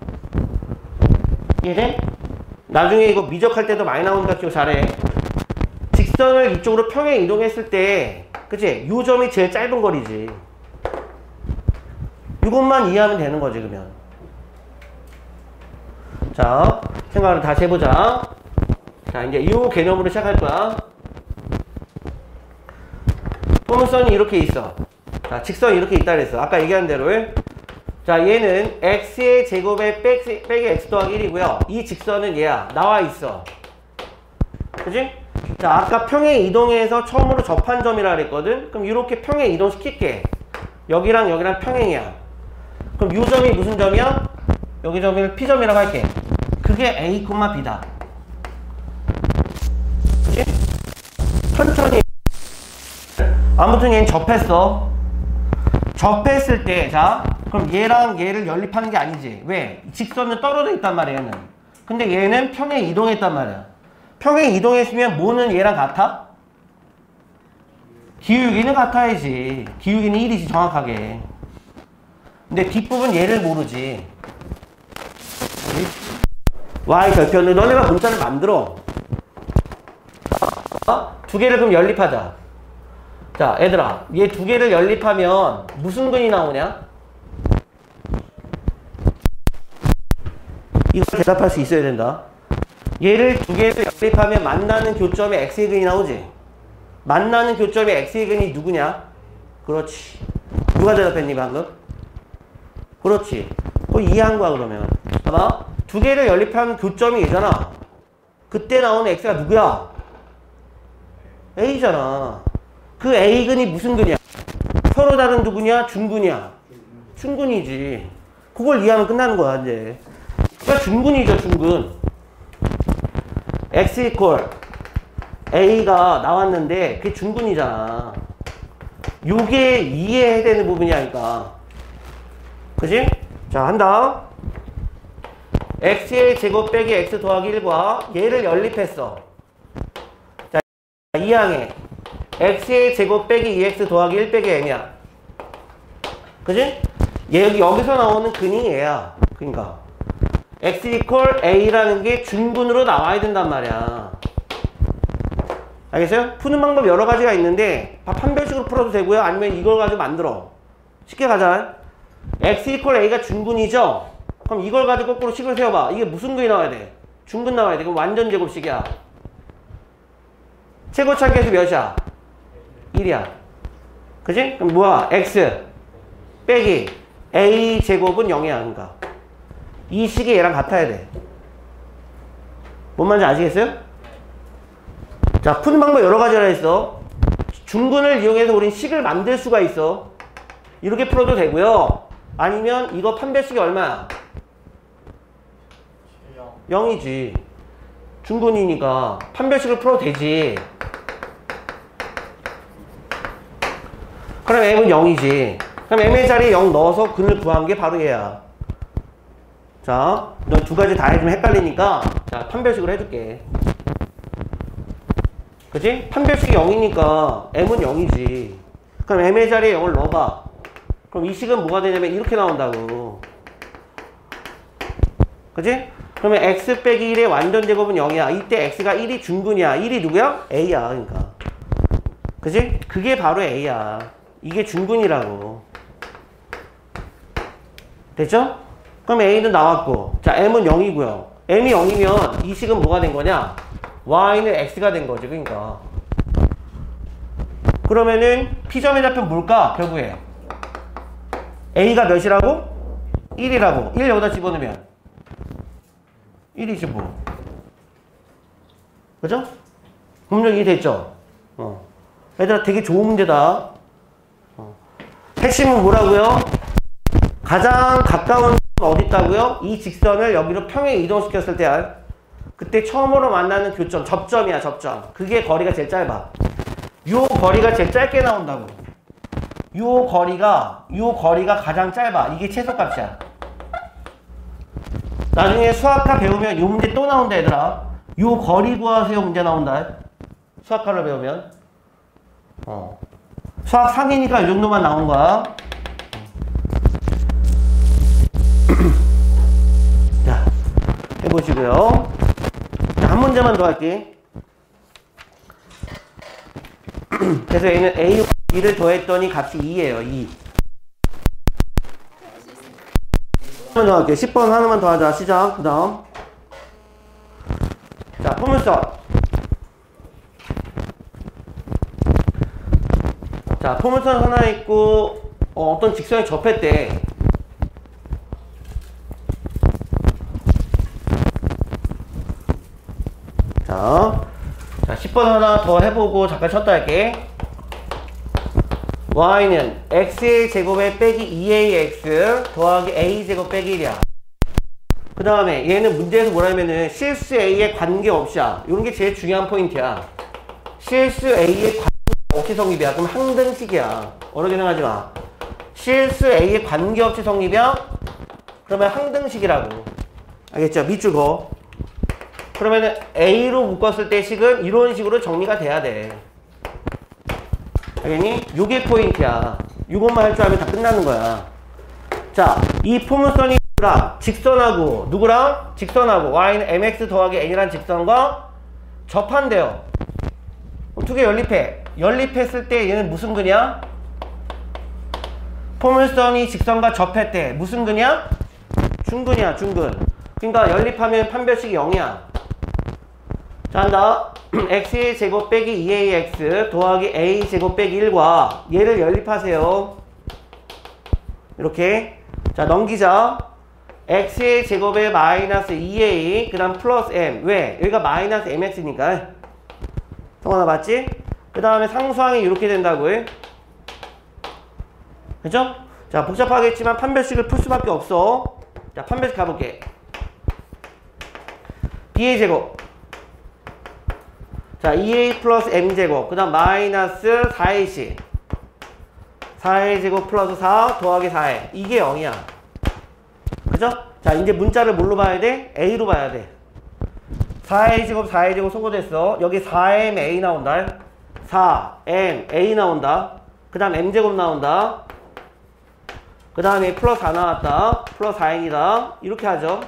이해돼? 나중에 이거 미적할 때도 많이 나오니까 기억 잘해. 직선을 이쪽으로 평행 이동했을 때, 그치? 요 점이 제일 짧은 거리지. 이것만 이해하면 되는 거지, 그러면. 자, 생각을 다시 해보자. 자, 이제 이 개념으로 시작할 거야. 포물선이 이렇게 있어. 자, 직선이 이렇게 있다 그랬어. 아까 얘기한 대로. 자, 얘는 x의 제곱에 빼기 x 더하기 1이고요. 이 직선은 얘야. 나와 있어. 그치? 자, 아까 평행 이동해서 처음으로 접한 점이라 그랬거든? 그럼 이렇게 평행 이동시킬게. 여기랑 여기랑 평행이야. 그럼 이 점이 무슨 점이야? 여기 점을 P점이라고 할게. 그게 A, B다. 그치? 천천히. 아무튼 얘는 접했어. 접했을 때, 자, 그럼 얘랑 얘를 연립하는 게 아니지. 왜? 직선은 떨어져 있단 말이야, 얘는. 근데 얘는 평행 이동했단 말이야. 평행 이동했으면 뭐는 얘랑 같아? 기울기는 같아야지. 기울기는 1이지, 정확하게. 근데 뒷부분 얘를 모르지. y 절편을 너네가 문자를 만들어. 두 개를 그럼 연립하자. 자, 얘들아, 얘 두 개를 연립하면 무슨 근이 나오냐? 이걸 대답할 수 있어야 된다. 얘를 두 개를 연립하면 만나는 교점에 x의 근이 나오지. 만나는 교점에 x의 근이 누구냐? 그렇지. 누가 대답했니 방금? 그렇지. 그거 이해한 거야 그러면. 봐봐. 두 개를 연립하는 교점이 얘잖아. 그때 나오는 x가 누구야? a잖아. 그 a근이 무슨 근이야? 서로 다른 누구냐? 중근이야. 중근이지. 그걸 이해하면 끝나는 거야 이제. 그러니까 중근이죠, 중근. x 이퀄 a가 나왔는데 그게 중근이잖아. 요게 이해해야 되는 부분이라니까. 그지? 자, 한다. x의 제곱 빼기 x 더하기 1과 얘를 연립했어. 자, 이항에 x의 제곱 빼기 2x 더하기 1 빼기 m이야. 그지? 여기서 나오는 근이 얘야. 그러니까 x 이퀄 a라는 게 중근으로 나와야 된단 말이야. 알겠어요? 푸는 방법 여러 가지가 있는데 판별식으로 풀어도 되고요. 아니면 이걸 가지고 만들어. 쉽게 가자. x 이퀄 a가 중근이죠? 그럼 이걸 가지고 거꾸로 식을 세워봐. 이게 무슨 근이 나와야 돼? 중근 나와야 돼. 그럼 완전 제곱식이야. 최고 차계수 몇이야? 1이야. 그지? 그럼 뭐야? x 빼기 a 제곱은 0이야. 그러니까 이 식이 얘랑 같아야 돼. 뭔 말인지 아시겠어요? 자, 푸는 방법 여러 가지라 했어. 중근을 이용해서 우린 식을 만들 수가 있어. 이렇게 풀어도 되고요. 아니면 이거 판별식이 얼마야? 0이지. 중근이니까 판별식을 풀어도 되지. 그럼 m은 0이지. 그럼 m의 자리에 0 넣어서 근을 구한 게 바로 얘야. 자, 너 두 가지 다 해주면 헷갈리니까 자, 판별식으로 해줄게. 그치? 판별식이 0이니까 m은 0이지. 그럼 m의 자리에 0을 넣어봐. 그럼 이 식은 뭐가 되냐면 이렇게 나온다고. 그치? 그러면 x 빼기 1의 완전 제곱은 0이야. 이때 x가 1이 중근이야. 1이 누구야? a야. 그러니까. 그치? 그게 바로 a야. 이게 중근이라고. 됐죠? 그럼 a는 나왔고. 자, m은 0이고요. m이 0이면 이 식은 뭐가 된 거냐? y는 x가 된 거지. 그러니까. 그러면은 P점의 좌표는 뭘까? 결국에. a가 몇이라고? 1이라고. 1 여기다 집어넣으면 1이지 뭐. 그죠? 분명히 됐죠? 얘들아 되게 좋은 문제다. 핵심은 뭐라고요? 가장 가까운 어디 있다고요? 이 직선을 여기로 평행 이동시켰을 때 그때 처음으로 만나는 교점, 접점이야, 접점. 그게 거리가 제일 짧아. 요 거리가 제일 짧게 나온다고. 요 거리가 가장 짧아. 이게 최소값이야. 나중에 수학과 배우면 요 문제 또 나온다, 얘들아. 요 거리 구하세요 문제 나온다. 수학과를 배우면. 수학 상이니까 이 정도만 나온 거야. 자, 해보시고요. 자, 한 문제만 더 할게. 그래서 얘는 A와 B를 더했더니 값이 2예요. 2. 하나만 더 할게요. 10번 하나만 더 하자. 시작. 그 다음. 자, 포물선. 자, 포물선 하나 있고, 어떤 직선에 접했대. 자, 10번 하나 더 해보고 잠깐 쉬었다 할게. y는 x의 제곱에 빼기 2ax 더하기 a제곱 빼기 1이야. 그 다음에 얘는 문제에서 뭐라면은 실수 a에 관계없이야. 이런 게 제일 중요한 포인트야. 실수 a에 관계없이 성립이야. 그럼 항등식이야. 어렵게 생각하지 마. 실수 a에 관계없이 성립이야? 그러면 항등식이라고. 알겠죠? 밑줄 그어. 그러면은 A로 묶었을 때 식은 이런 식으로 정리가 돼야 돼. 알겠니? 요게 포인트야. 요것만 할 줄 알면 다 끝나는 거야. 자, 이 포물선이 누구랑? 직선하고 y는 mx 더하기 n이란 직선과 접한대요. 두 개 연립해. 연립했을 때 얘는 무슨 근이야? 포물선이 직선과 접했대. 무슨 근이야? 중근이야, 중근. 그러니까 연립하면 판별식이 0이야. 자, 한다. x의 제곱 빼기 2ax 더하기 a제곱 빼기 1과 얘를 연립하세요. 이렇게. 자, 넘기자. x의 제곱에 마이너스 2a 그 다음 플러스 m. 왜? 여기가 마이너스 mx니까. 성원아 맞지? 그 다음에 상수항이 이렇게 된다고 해. 그죠? 자, 복잡하겠지만 판별식을 풀 수밖에 없어. 자, 판별식 가볼게. b의 제곱. 자, 2a 플러스 m제곱, 그 다음 마이너스 4ac. 4a 제곱 플러스 4 더하기 4a. 이게 0이야. 그죠? 자, 이제 문자를 뭘로 봐야 돼? a로 봐야 돼. 4a 제곱, 4a 제곱 소거됐어. 여기 4mA 나온다. 4mA 나온다. 그 다음 m제곱 나온다. 그 다음에 플러스 4 나왔다. 플러스 4n이다. 이렇게 하죠.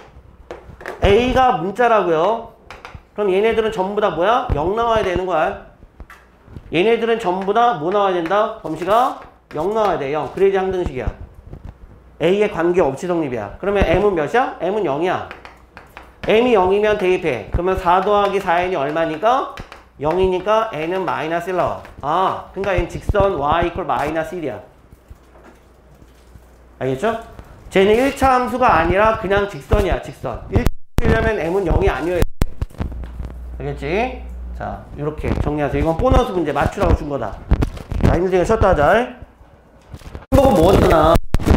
a가 문자라고요. 그럼 얘네들은 전부 다 뭐야? 0 나와야 되는 거야. 얘네들은 전부 다 뭐 나와야 된다? 범시가 0 나와야 돼. 0. 그래야지 항등식이야. A에 관계없이 성립이야. 그러면 M은 몇이야? M은 0이야. M이 0이면 대입해. 그러면 4 더하기 4n이 얼마니까? 0이니까 N은 마이너스 1 나와. 아, 그러니까 얘는 직선 Y 이퀄 마이너스 1이야. 알겠죠? 쟤는 1차 함수가 아니라 그냥 직선이야. 직선. 1차이려면 M은 0이 아니어야 돼. 알겠지? 자, 이렇게 정리하세요. 이건 보너스 문제 맞추라고 준 거다. 자, 힘든 시간 쉬었다 하자. 햄버거 먹었잖아.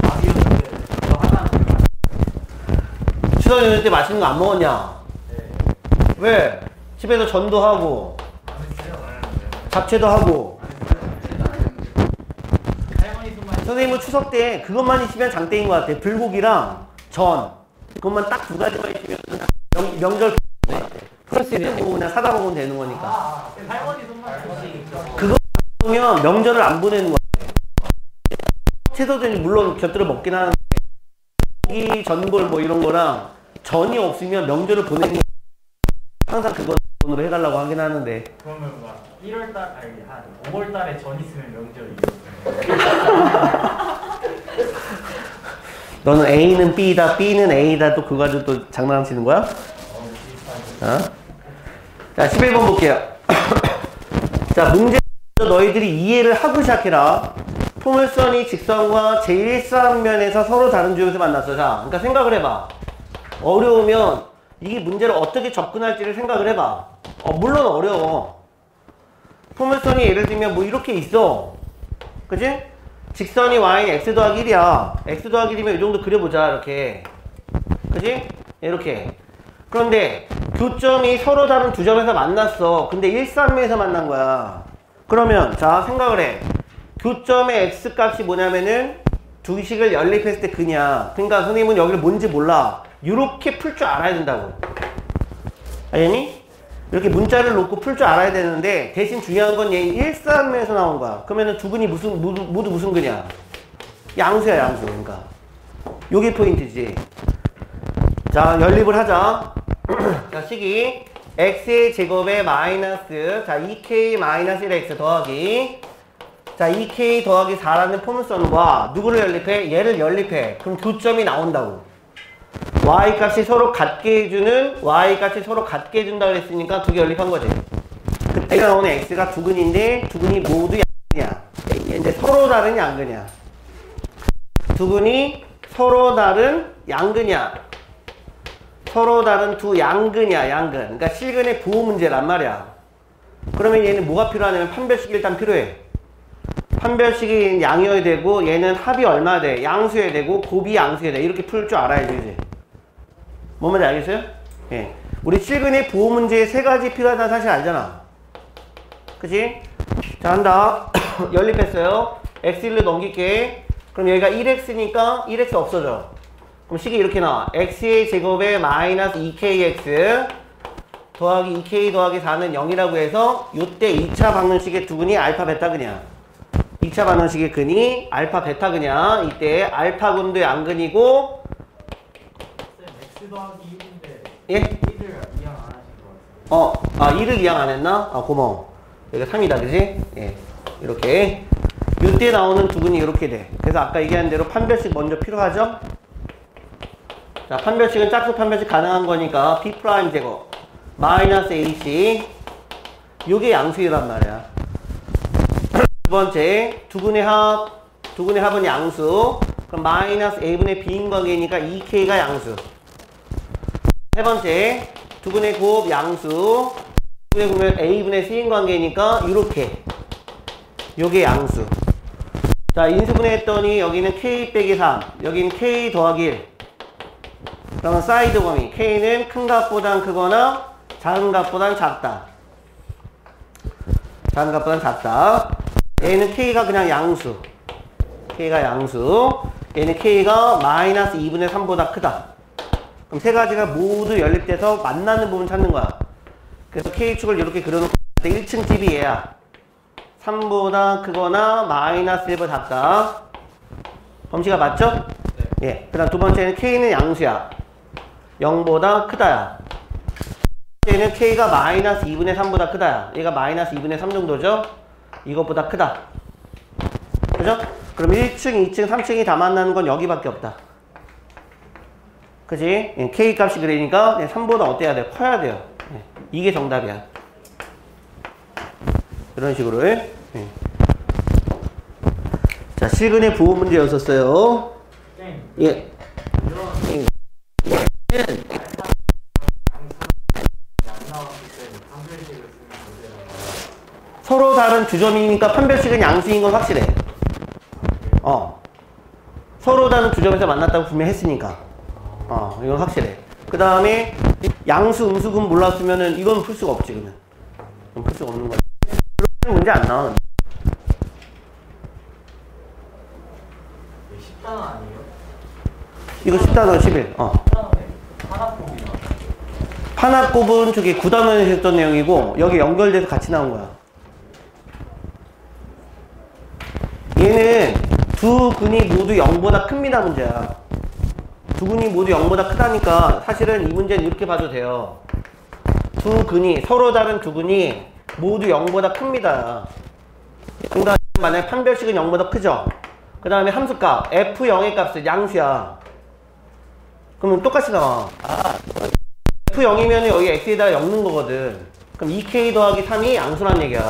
추석 연휴 때 맛있는 거 안 먹었냐? 네. 왜? 집에서 전도 하고 잡채도 하고. 선생님은 추석 때 그것만 있으면 장땡인 것 같아. 불고기랑 전, 그것만 딱 두 가지만 있으면 명절 플러스 1 그냥 사다 먹으면 되는 거니까. 할머니 손만 주시니까. 그거 보면 명절을 안 보내는 거야. 채소들이 물론 곁들여 먹긴 하는데 고기, 전골 뭐 이런 거랑 전이 없으면 명절을 보내는 게 항상 그거로 해달라고 하긴 하는데. 그러면 막 1월달 아니 한 5월달에 전 있으면 명절이죠. 너는 A는 B다, B는 A다 또 그거 가지고 또 장난치는 거야? 어? 자, 11번 볼게요. 자, 문제 너희들이 이해를 하고 시작해라. 포물선이 직선과 제1사면에서 서로 다른 주역에서 만났어. 자, 그러니까 생각을 해봐. 어려우면 이 문제를 어떻게 접근할지를 생각을 해봐. 물론 어려워. 포물선이 예를 들면 뭐 이렇게 있어. 그치? 직선이 y는 x 더하기 1이야. x 더하기 1이면 이 정도 그려보자. 이렇게. 그치? 이렇게. 그런데 교점이 서로 다른 두 점에서 만났어. 근데 1,3에서 만난 거야. 그러면 자 생각을 해. 교점의 x 값이 뭐냐면은 두 식을 연립했을 때 그냥. 그러니까 선생님은 여기를 뭔지 몰라. 이렇게 풀 줄 알아야 된다고. 알겠니? 이렇게 문자를 놓고 풀 줄 알아야 되는데 대신 중요한 건 얘 1,3에서 나온 거야. 그러면은 두 근이 모두 무슨 근이야? 양수야, 양수. 그러니까 요게 포인트지. 자, 연립을 하자. 자, 식이 x의 제곱에 마이너스 자 2k 마이너스 1x 더하기 자 2k 더하기 4라는 포물선과 누구를 연립해? 얘를 연립해. 그럼 교점이 나온다고. y 값이 서로 같게 해주는 y 값이 서로 같게 해준다 그랬으니까 두 개 연립한 거지. 그때가 나오는 x가 두 근인데 두 근이 모두 양근이야. 이제 서로 다른 양근이야. 두 근이 서로 다른 양근이야. 서로 다른 두 양근이야, 양근. 그러니까 실근의 부호 문제란 말이야. 그러면 얘는 뭐가 필요하냐면 판별식이 일단 필요해. 판별식이 양이어야 되고 얘는 합이 얼마 돼? 양수여야 되고 곱이 양수여야 돼. 이렇게 풀 줄 알아야지, 그지? 뭔 말인지 알겠어요? 예. 우리 실근의 부호 문제에 세 가지 필요하다는 사실 알잖아. 그치? 자, 한다. 연립했어요. x1로 넘길게. 그럼 여기가 1x니까 1x 없어져. 그럼 식이 이렇게 나와. x의 제곱에 마이너스 2kx 더하기 2k 더하기 4는 0이라고 해서 요때 2차 방정식의 두 근이 알파 베타 근이야. 2차 방정식의 근이 알파 베타 근이야. 이때 알파 근도 양근이고 X 더하기 1인데 예? 1을 이양 안 하신 것 같아요. 1을 이양 안 했나? 고마워. 여기가 3이다, 그지? 예. 이렇게. 요때 나오는 두 근이 이렇게 돼. 그래서 아까 얘기한 대로 판별식 먼저 필요하죠? 자, 판별식은 짝수 판별식 가능한 거니까 b' 제곱 마이너스 ac 요게 양수이란 말이야. 두 번째, 두 근의 합은 양수. 그럼 마이너스 a분의 b인 관계니까 2k가 양수. 세 번째, 두 근의 곱 양수. 두근의 보면 a분의 c인 관계니까 이렇게 요게 양수. 자, 인수분해했더니 여기는 k 빼기 3 여기는 k 더하기 1. 그러면 사이드 범위 k는 큰 값보단 크거나 작은 값보단 작다. 작은 값보단 작다. 얘는 k가 그냥 양수. k가 양수. 얘는 k가 마이너스 2분의 3보다 크다. 그럼 세 가지가 모두 연립돼서 만나는 부분 찾는 거야. 그래서 k축을 이렇게 그려놓고 1층 집이 얘야. 3보다 크거나 마이너스 1보다 작다. 범위가 맞죠? 네. 예. 그 다음 두 번째는 k는 양수야. 0보다 크다야. 얘는 k가 마이너스 2분의 3보다 크다야. 얘가 마이너스 2분의 3 정도죠? 이것보다 크다. 그죠? 그럼 1층, 2층, 3층이 다 만나는 건 여기밖에 없다. 그지? k 값이 그러니까 3보다 어때야 돼요? 커야 돼요. 이게 정답이야. 이런 식으로. 자, 실근의 부호 문제였었어요. 예. 서로 다른 주점이니까 판별식은 양수인 건 확실해. 서로 다른 주점에서 만났다고 분명히 했으니까. 이건 확실해. 그 다음에 양수, 음수군 몰랐으면은 이건 풀 수가 없지, 그러면. 풀 수가 없는 거야. 그런 문제 안 나와. 10단원 아니에요? 이거 10단원 11. 10단원에 산업복이나 판합곱은 저기 9단원에서 했던 내용이고 여기 연결돼서 같이 나온 거야. 얘는 두 근이 모두 0보다 큽니다 문제야. 두 근이 모두 0보다 크다니까 사실은 이 문제는 이렇게 봐도 돼요. 두 근이 서로 다른 두 근이 모두 0보다 큽니다. 그러니까 만약에 판별식은 0보다 크죠. 그 다음에 함수값 f0의 값은 양수야. 그러면 똑같이 나와. f0이면 여기 x에다가 0 넣는 거거든. 그럼 2k 더하기 3이 양수란 얘기야.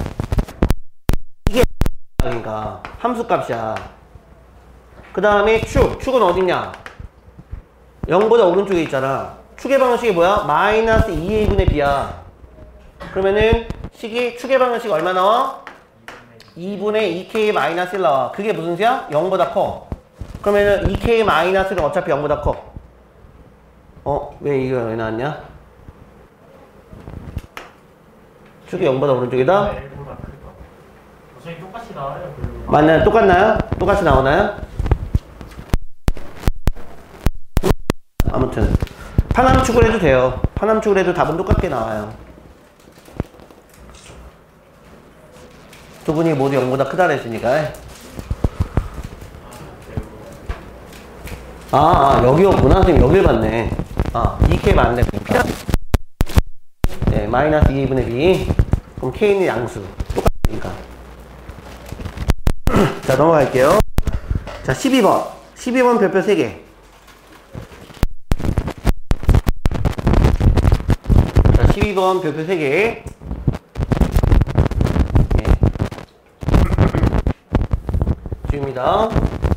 이게 그러니까 함수값이야. 그 다음에 축은 어딨냐? 0보다 오른쪽에 있잖아. 축의 방정식이 뭐야? 마이너스 2a분의 b야. 그러면은 축의 방정식이 얼마 나와? 2분의 2k 마이너스 1 나와. 그게 무슨 수야? 0보다 커. 그러면은 2k 마이너스는 어차피 0보다 커. 왜 이거 왜 나왔냐? 축이 0보다 오른쪽이다? L보다 크다. 도저히 똑같이 나와요. 별로. 맞나요? 똑같나요? 똑같이 나오나요? 아무튼 파남축을 해도 돼요. 파남축을 해도 답은 똑같게 나와요. 두 분이 모두 0보다 크다 그랬으니까. 여기였구나. 선생님 여길 봤네. 2k 맞네. 그러니까. 네, 마이너스 2분의 b. 그럼 k는 양수. 똑같으니까. 자, 넘어갈게요. 자, 12번. 12번 별표 3개. 자, 12번 별표 3개. 네. 지웁니다.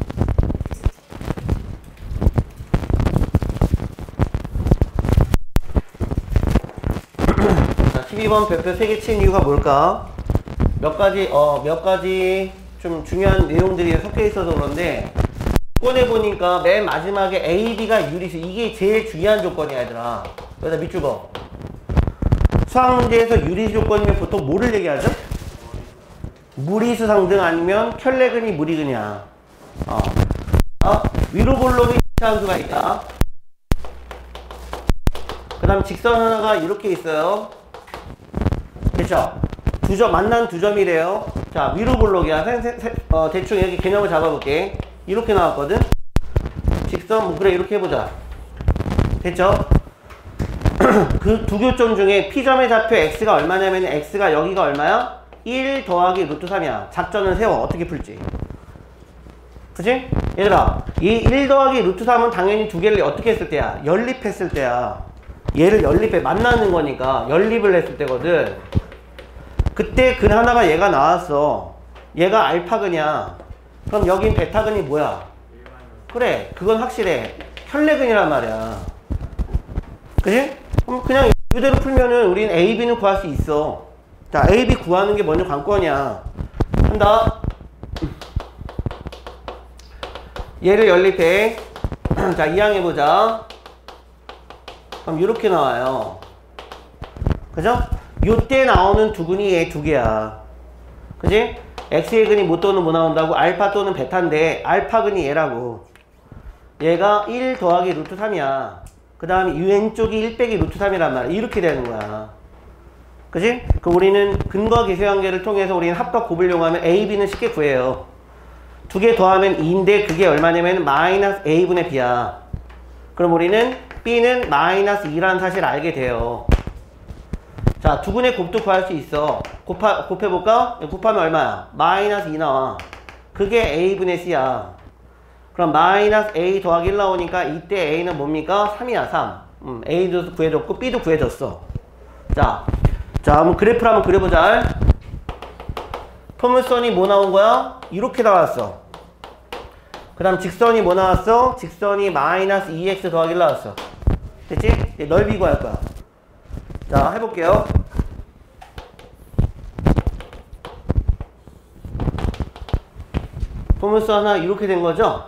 자, 12번 별표 3개 친 이유가 뭘까? 몇 가지 좀 중요한 내용들이 섞여 있어서 그런데 꺼내보니까 맨 마지막에 A, B가 유리수. 이게 제일 중요한 조건이야 얘들아. 여기다 밑줄거. 수학 문제에서 유리수 조건이면 보통 뭐를 얘기하죠? 무리수 상등 아니면 켤레근이 무리근이야. 위로 볼록이 함수가 있다. 그 다음 직선 하나가 이렇게 있어요. 그쵸? 만난 두 점이래요. 자, 위로 볼록이야. 대충 여기 개념을 잡아볼게. 이렇게 나왔거든? 직선, 그래, 이렇게 해보자. 됐죠? 그 두 교점 중에 P점의 좌표 X가 얼마냐면 X가 여기가 얼마야? 1 더하기 루트 3이야. 작전을 세워. 어떻게 풀지? 그치? 얘들아, 이 1 더하기 루트 3은 당연히 두 개를 어떻게 했을 때야? 연립했을 때야. 얘를 만나는 거니까 연립을 했을 때거든. 그때 근 하나가 얘가 나왔어. 얘가 알파근이야. 그럼 여긴 베타근이 뭐야? 그래, 그건 확실해. 혈내근이란 말이야. 그치? 그럼 그냥 이대로 풀면은 우린 A, B는 구할 수 있어. 자, A, B 구하는 게 먼저 관건이야. 한다. 얘를 연립해. 자, 이항해보자. 그럼 이렇게 나와요. 그죠? 요때 나오는 두 근이 얘 두 개야. 그지? X의 근이 뭐 또는 뭐 나온다고? 알파 또는 베타인데 알파 근이 얘라고. 얘가 1 더하기 루트 3이야. 그 다음에 왼쪽이 1 빼기 루트 3이란 말이야. 이렇게 되는 거야. 그지? 그럼 우리는 근과 계수관계를 통해서 우리는 합과 곱을 이용하면 A, B는 쉽게 구해요. 두 개 더하면 2인데 그게 얼마냐면 마이너스 A분의 B야. 그럼 우리는 B는 마이너스 2라는 사실을 알게 돼요. 자, 두 근의 곱도 구할 수 있어. 곱해볼까? 곱하면 얼마야? 마이너스 2 나와. 그게 A분의 C야. 그럼 마이너스 A 더하기 1 나오니까 이때 A는 뭡니까? 3이야, 3. A도 구해줬고 B도 구해줬어. 자, 한번 그래프를 한번 그려보자. 포물선이 뭐 나온 거야? 이렇게 나왔어. 그 다음 직선이 뭐 나왔어? 직선이 마이너스 2x 더하기 1 나왔어. 됐지? 넓이 구할 거야. 자, 해볼게요. 포물선 하나 이렇게 된 거죠?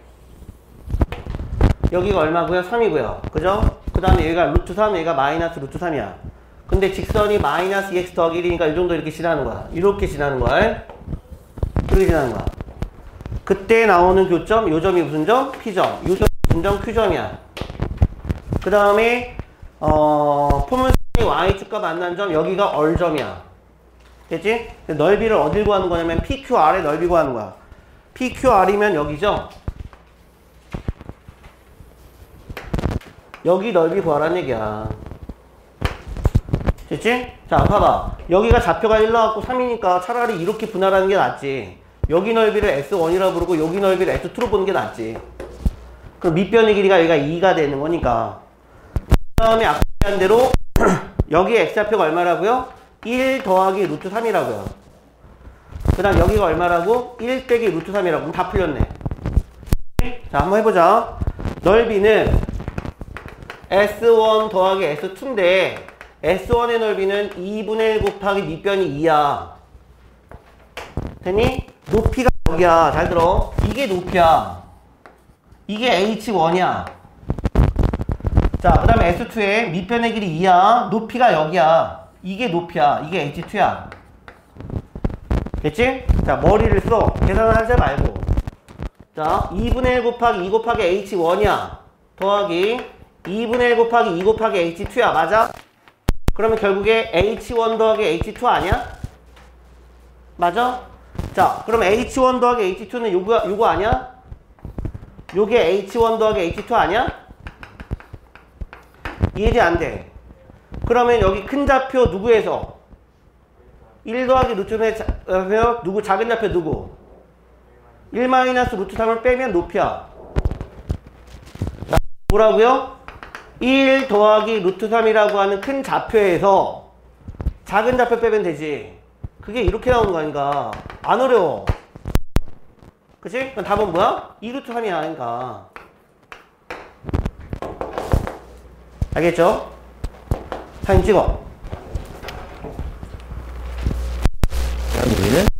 여기가 얼마고요? 3이고요. 그죠? 그 다음에 여기가 루트 3, 여기가 마이너스 루트 3이야. 근데 직선이 마이너스 2x 더하기 1이니까 이 정도 이렇게 지나는 거야. 이렇게 지나는 거야. 이렇게 지나는 거야. 그때 나오는 교점, 요 점이 무슨 점? P점. 요 점이 무슨 점? Q점이야. 그 다음에 포물선이 y축과 만난 점 여기가 얼점이야. 됐지? 넓이를 어딜 구하는 거냐면 PQR의 넓이 구하는 거야. PQR이면 여기죠? 여기 넓이 구하라는 얘기야. 됐지? 자, 봐봐. 여기가 좌표가 1 나왔고 3이니까 차라리 이렇게 분할하는 게 낫지. 여기 넓이를 S1이라고 부르고 여기 넓이를 S2로 보는 게 낫지. 그럼 밑변의 길이가 여기가 2가 되는 거니까. 그 다음에 아까 얘기한 대로 여기에 X좌표가 얼마라고요? 1 더하기 루트 3이라고요. 그 다음 여기가 얼마라고? 1 빼기 루트 3이라고. 그럼 다 풀렸네. 자, 한번 해보자. 넓이는 S1 더하기 S2인데 S1의 넓이는 2분의 1 곱하기 밑변이 2야. 됐니? 높이가 여기야. 잘 들어. 이게 높이야. 이게 H1이야. 자, 그 다음에 S2의 밑변의 길이 2야. 높이가 여기야. 이게 높이야. 이게 H2야. 됐지? 자, 머리를 써. 계산을 하지 말고. 자, 2분의 1 곱하기 2 곱하기 H1이야. 더하기 2분의 1 곱하기 2 곱하기 H2야. 맞아? 그러면 결국에 H1 더하기 H2 아니야? 맞아? 자, 그럼 H1 더하기 H2는 요거 아니야? 요게 H1 더하기 H2 아니야? 이해돼 안 돼? 그러면 여기 큰 좌표 누구에서? 1 더하기 루트 3에서 누구? 작은 좌표 누구? 1 마이너스 루트 3을 빼면 높이야. 자, 뭐라고요? 1 더하기 루트 3이라고 하는 큰 좌표에서 작은 좌표 빼면 되지. 그게 이렇게 나오는 거 아닌가? 안 어려워. 그치? 그럼 답은 뭐야? 2 루트 3이 아닌가? 알겠죠? 사진 찍어. 여기는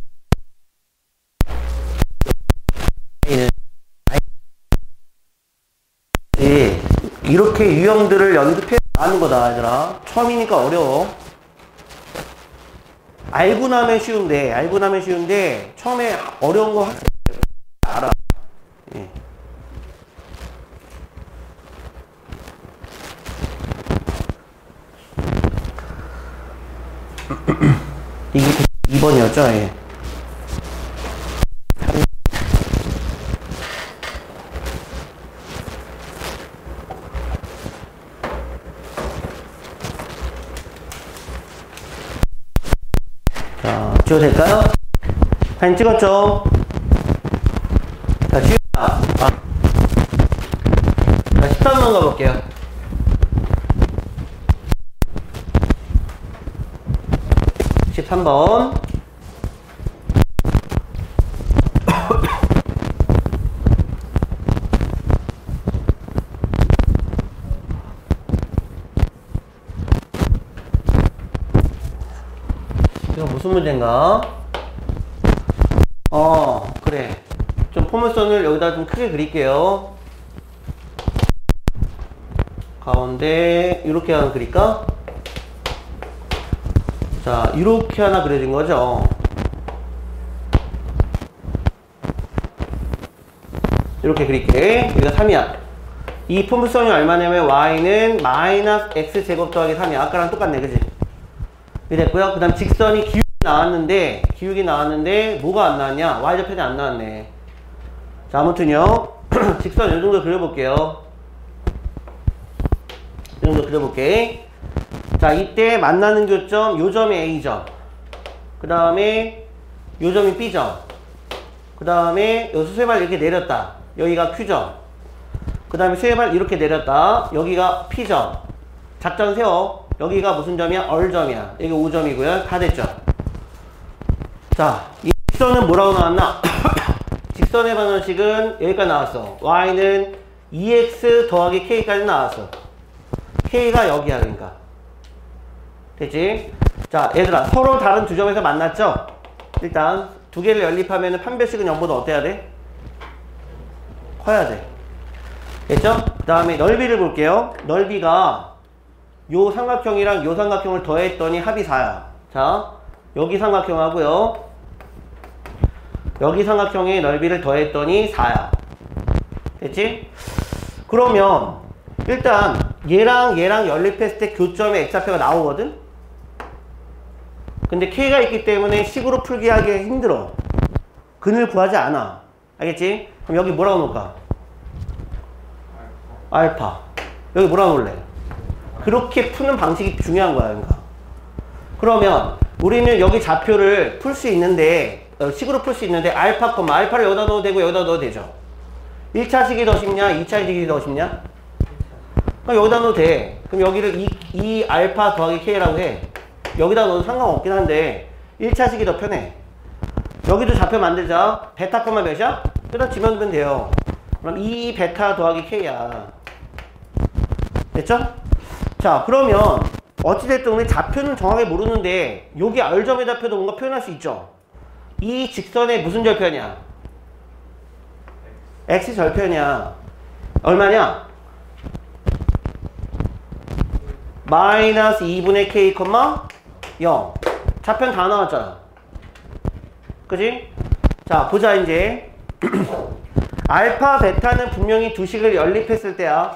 이렇게 유형들을 연습해 하는 거다, 얘들아. 처음이니까 어려워. 알고 나면 쉬운데 처음에 어려운 거 알아. 예. 이게 2번이었죠? 예. 자, 지워도 될까요? 사진 찍었죠? 자, 지우다. 자, 13번 가볼게요. (13번) 이거 무슨 문제인가? 그래. 좀 포물선을 여기다 좀 크게 그릴게요. 가운데 이렇게 하나 그릴까? 자, 이렇게 하나 그려진 거죠. 이렇게 그릴게. 여기가 3이야. 이 포물선이 얼마냐면 y는 마이너스 x제곱 더하기 3이야. 아까랑 똑같네, 그지? 이렇게 됐고요. 그 다음 직선이 기울기 나왔는데 뭐가 안 나왔냐? y좌편이 안 나왔네. 자, 아무튼요. 직선 이 정도 그려볼게요. 이 정도 그려볼게. 자, 이때 만나는 교점, 요 점이 A점. 그 다음에 요 점이 B점. 그 다음에 여기서 쇠발 이렇게 내렸다. 여기가 Q점. 그 다음에 쇠발 이렇게 내렸다. 여기가 P점. 작전 세워. 여기가 무슨 점이야? 얼점이야. 여기 5점이고요. 다 됐죠? 자, 이 직선은 뭐라고 나왔나? 직선의 방정식은 여기까지 나왔어. y는 2x 더하기 k까지 나왔어. k가 여기야, 그러니까. 됐지? 자, 얘들아, 서로 다른 두 점에서 만났죠? 일단 두 개를 연립하면 판별식은 0보다 어때야 돼? 커야 돼. 됐죠? 그 다음에 넓이를 볼게요. 넓이가 요 삼각형이랑 요 삼각형을 더했더니 합이 4야. 자, 여기 삼각형하고요. 여기 삼각형의 넓이를 더했더니 4야. 됐지? 그러면 일단 얘랑 연립했을 때 교점의 x좌표가 나오거든? 근데 k가 있기 때문에 식으로 풀기 하기 힘들어. 근을 구하지 않아. 알겠지? 그럼 여기 뭐라고 놓을까? 알파. 여기 뭐라고 놓을래? 그렇게 푸는 방식이 중요한 거야. 그러니까. 그러면 우리는 여기 좌표를 풀 수 있는데 식으로 풀 수 있는데 알파를 여기다 넣어도 되고 여기다 넣어도 되죠. 1차식이 더 쉽냐? 2차식이 더 쉽냐? 그럼 여기다 넣어도 돼. 그럼 여기를 2 알파 더하기 k라고 해. 여기다 넣어도 상관없긴 한데 1차식이 더 편해. 여기도 좌표 만들자. 베타 콤마 몇이야? 뜯어 집어넣으면 돼요. 그럼 2 베타 더하기 k야. 됐죠? 자, 그러면 어찌됐든 우리 좌표는 정확하게 모르는데 여기 R점의 좌표도 뭔가 표현할 수 있죠. 이 직선의 무슨 절편이야? X 절편이야. 얼마냐? 마이너스 2분의 K, 0. 좌편 다 나왔잖아. 그지? 자, 보자, 이제. 알파, 베타는 분명히 두 식을 연립했을 때야.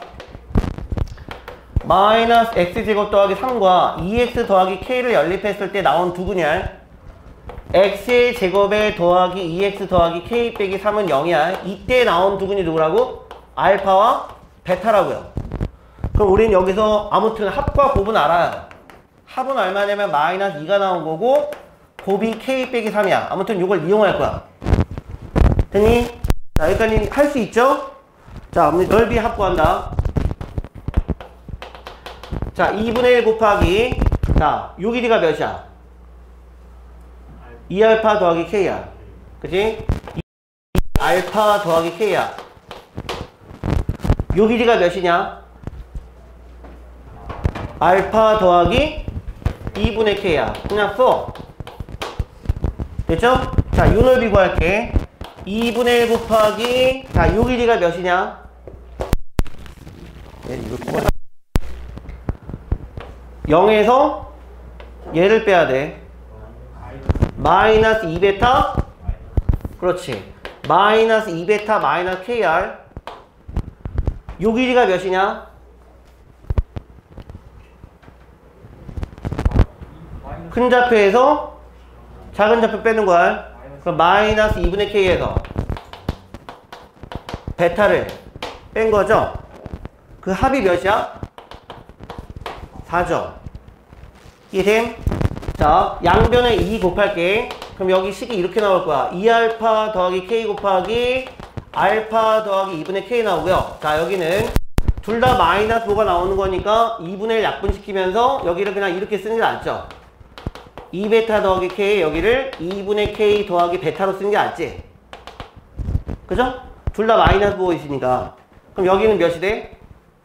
마이너스 x제곱 더하기 3과 2x 더하기 k를 연립했을 때 나온 두 분열. x의 제곱에 더하기 2x 더하기 k 빼기 3은 0이야. 이때 나온 두 분이 누구라고? 알파와 베타라고요. 그럼 우리는 여기서 아무튼 합과 곱은 알아요. 합은 얼마냐면 마이너스 2가 나온 거고 곱이 k 빼기 3이야. 아무튼 이걸 이용할 거야. 됐니? 자, 여기까지 할 수 있죠? 자, 우리 넓이 합구한다. 자, 2분의 1 곱하기, 자, 요 길이가 몇이야? 2알파 더하기 k야. 그치? 2알파 더하기 k야. 요 길이가 몇이냐? 알파 더하기 2분의 k야. 그냥 써. 됐죠? 자, 요 넓이 구할게. 2분의 1 곱하기, 자, 요 길이가 몇이냐? 이거 0에서 얘를 빼야 돼. 마이너스 2베타? 그렇지. 마이너스 2베타 마이너스 KR. 요 길이가 몇이냐? 큰 좌표에서 작은 좌표 빼는 거야. 그럼 마이너스 2분의 K에서 베타를 뺀 거죠? 그 합이 몇이야? 4죠. 이해됨? 자, 양변에 2 곱할게. 그럼 여기 식이 이렇게 나올 거야. 2알파 더하기 K 곱하기 알파 더하기 2분의 K 나오고요. 자, 여기는 둘 다 마이너스 5가 나오는 거니까 2분의 1 약분시키면서 여기를 그냥 이렇게 쓰는 게 낫죠. 2베타 더하기 K, 여기를 2분의 K 더하기 베타로 쓰는 게 낫지. 그죠? 둘 다 마이너스 5 있으니까. 그럼 여기는 몇이 돼?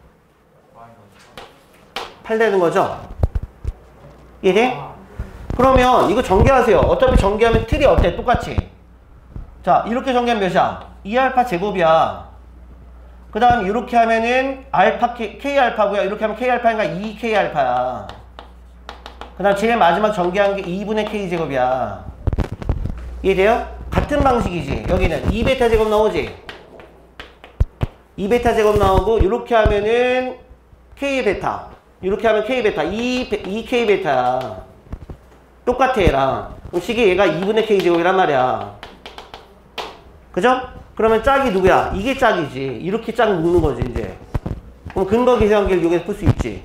8 되는 거죠? 이해돼? 그러면 이거 전개하세요. 어차피 전개하면 틀이 어때? 똑같이. 자, 이렇게 전개하면 몇이야? 2알파 제곱이야. 그 다음 이렇게 하면은 알파 K알파고요. 이렇게 하면 K알파니까 2K알파야. 그 다음 제일 마지막 전개한 게 2분의 K제곱이야. 이해돼요? 같은 방식이지. 여기는 2베타 제곱 나오지? 2베타 제곱 나오고 이렇게 하면은 K베타. 이렇게 하면 K베타. 2K베타야. 똑같아 얘랑. 그럼 식이 얘가 2분의 K제곱이란 말이야. 그죠? 그러면 짝이 누구야? 이게 짝이지. 이렇게 짝 묶는 거지 이제. 그럼 근거 계산기를 이용해서 풀 수 있지.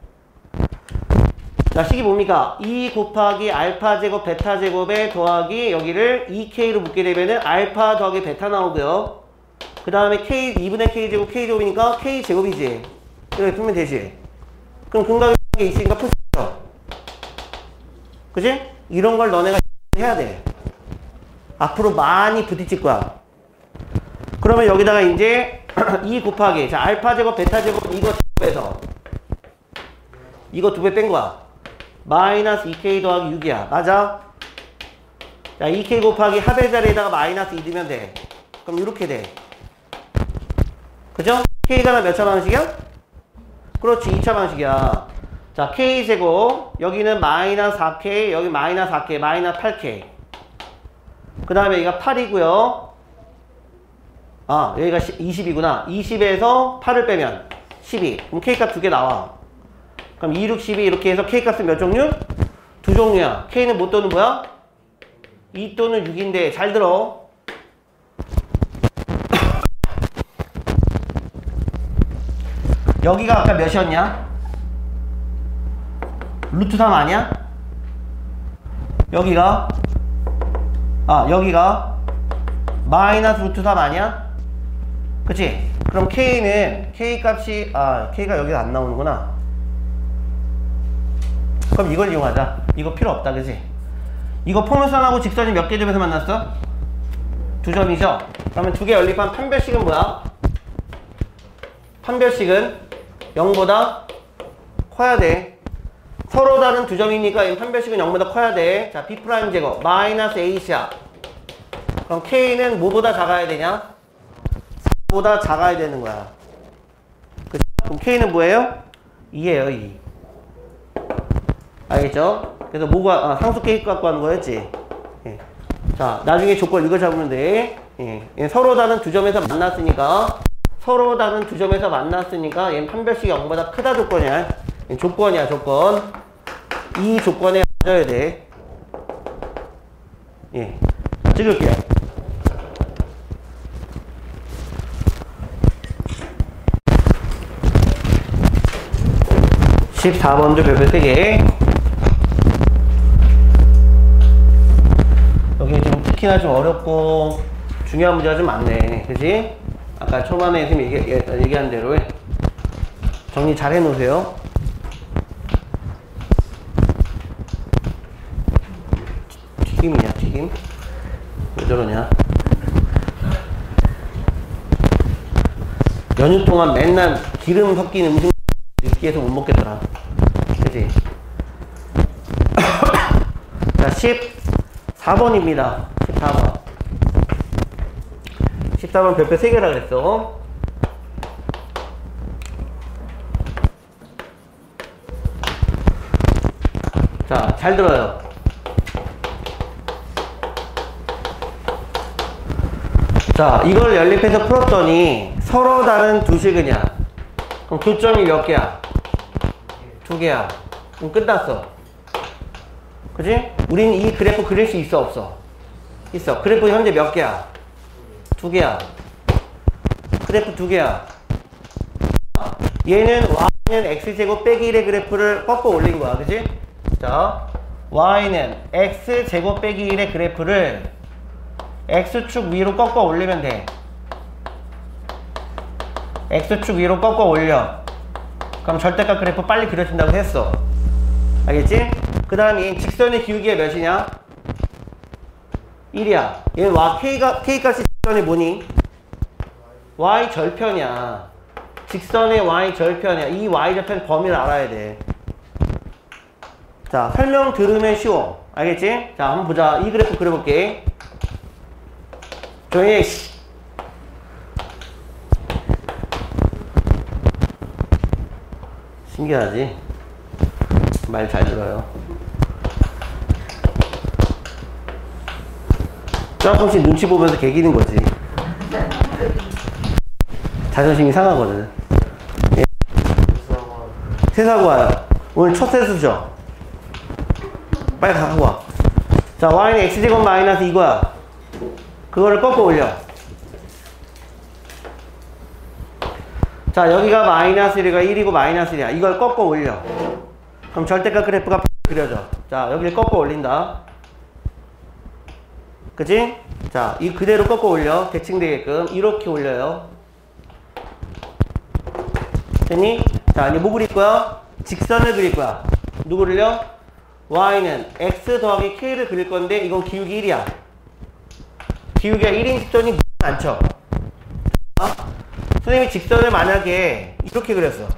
자, 식이 뭡니까? 2 곱하기 알파 제곱 베타 제곱에 더하기 여기를 2K로 묶게 되면은 알파 더하기 베타 나오고요. 그 다음에 K 2분의 K 제곱 K 제곱이니까 K 제곱이지. 이렇게 풀면 되지. 그럼 근거 계산기 있으니까 풀 수 있어. 그지? 이런 걸 너네가 해야 돼. 앞으로 많이 부딪힐 거야. 그러면 여기다가 이제 2 곱하기, 자, 알파 제곱 베타 제곱 이거 제곱해서 이거 2배 뺀 거야. 마이너스 2K 더하기 6이야. 맞아? 자, 2K 곱하기 합의 자리에다가 마이너스 2 넣으면 돼. 그럼 이렇게 돼. 그죠? K가 몇 차 방식이야? 그렇지, 2차 방식이야. 자, K제곱, 여기는 마이너스 4K, 여기 마이너스 4K, 마이너스 8K. 그 다음에 여기가 8이고요. 아, 여기가 20이구나. 20에서 8을 빼면 12. 그럼 K값 두 개 나와. 그럼 2, 6, 12 이렇게 해서 K값은 몇 종류? 두 종류야. K는 뭐 또는 뭐야? 2 또는 6인데 잘 들어. 여기가 아까 몇이었냐? 루트 3 아니야? 여기가 마이너스 루트 3 아니야? 그치? 그럼 K는 K값이 K가 여기가 안 나오는구나. 그럼 이걸 이용하자. 이거 필요 없다 그치? 이거 포물선하고 직선이 몇 개 점에서 만났어? 두 점이죠? 그러면 두 개 연립한 판별식은 뭐야? 판별식은 0보다 커야 돼. 서로 다른 두 점이니까 이 판별식은 0보다 커야 돼. 자, B' 제곱 마이너스 A시야. 그럼 K는 뭐보다 작아야 되냐? 4보다 작아야 되는 거야. 그쵸? 그럼 K는 뭐예요? 2예요, 2. 알겠죠? 그래서 뭐가 상수 K 갖고 하는 거였지? 예. 자, 나중에 조건 이거 잡으면 돼. 예. 서로 다른 두 점에서 만났으니까 얘는 판별식이 0보다 크다 조건이야. 조건이야, 조건. 이 조건에 맞아야 돼. 예. 찍을게요. (14번도) 별표 3개. 여기 좀 특히나 좀 어렵고 중요한 문제가 좀 많네. 그치? 아까 초반에 선생님이 얘기한 대로 정리 잘 해놓으세요. 튀김이냐, 튀김? 왜 저러냐? 연휴 동안 맨날 기름 섞인 음식 느끼해서 못 먹겠더라. 그치? 자, 14번입니다. 14번. 14번 별표 3개라 그랬어. 자, 잘 들어요. 자, 이걸 연립해서 풀었더니 서로 다른 두 식이냐? 그럼 교점이 몇 개야? 2개야. 그럼 끝났어. 그치? 우린 이 그래프 그릴 수 있어, 없어? 있어. 그래프 현재 몇 개야? 2개야. 그래프 2개야. 얘는 y는 x제곱 빼기 1의 그래프를 꺾어 올린 거야. 그치? 자, y는 x제곱 빼기 1의 그래프를 x축 위로 꺾어 올리면 돼. x축 위로 꺾어 올려. 그럼 절대값 그래프 빨리 그려진다고 했어. 알겠지? 그 다음 얘는 직선의 기울기가 몇이냐? 1이야. 얘는 K값이 직선의 뭐니? Y 절편이야. 직선의 Y 절편이야. 이 Y 절편 범위를 알아야 돼. 자, 설명 들으면 쉬워. 알겠지? 자, 한번 보자. 이 그래프 그려볼게. 조용히 해. 신기하지? 말 잘 들어요. 조금씩 눈치 보면서 개기는 거지. 자존심이 상하거든. 예? 세사고 와요. 오늘 첫 세수죠? 빨리 가고 와. 자, y는 x제곱 마이너스 이거야. 그거를 꺾어 올려. 자, 여기가 마이너스 1이가 1이고 마이너스 1이야. 이걸 꺾어 올려. 그럼 절대값 그래프가 그려져. 자, 여기를 꺾어 올린다. 그치? 자, 이 그대로 꺾어 올려. 대칭되게끔. 이렇게 올려요. 됐니? 자, 이제 뭐 그릴 거야? 직선을 그릴 거야. 누구를요? y는 x 더하기 k를 그릴 건데, 이건 기울기 1이야. 기울기가 1인 직선이 안 쳐. 선생님이 직선을 만약에 이렇게 그렸어.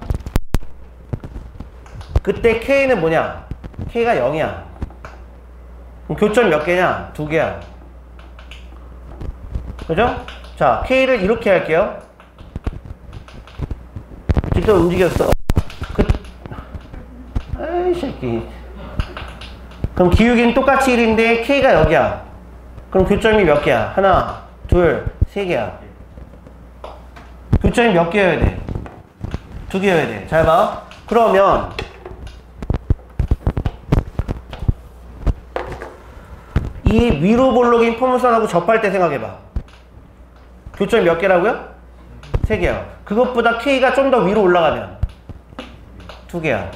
그때 K는 뭐냐? K가 0이야. 그럼 교점 몇 개냐? 2개야. 그죠? 자, K를 이렇게 할게요. 직선 움직였어. 아이, 새끼. 그럼 기울기는 똑같이 1인데 K가 여기야. 그럼 교점이 몇 개야? 하나, 둘, 세 개야. 교점이 몇 개여야 돼? 두 개여야 돼. 잘 봐. 그러면 이 위로 볼록인 포물선하고 접할 때 생각해봐. 교점이 몇 개라고요? 3개야. 그것보다 K가 좀 더 위로 올라가면 2개야.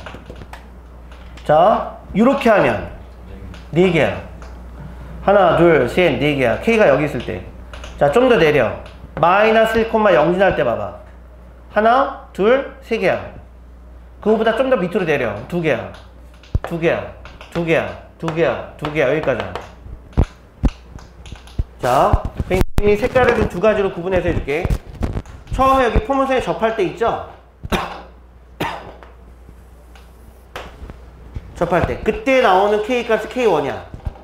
자, 이렇게 하면 4개야. 하나, 둘, 셋, 4개야. K가 여기 있을 때. 자, 좀 더 내려. 마이너스 1,0 지날 때 봐봐. 하나, 둘, 3개야. 그거보다 좀 더 밑으로 내려. 2개야. 2개야. 2개야. 2개야. 2개야. 여기까지야. 자, 이 색깔을 좀 두 가지로 구분해서 해줄게. 처음에 여기 포물선에 접할 때 있죠? 접할 때. 그때 나오는 K 값이 K1이야.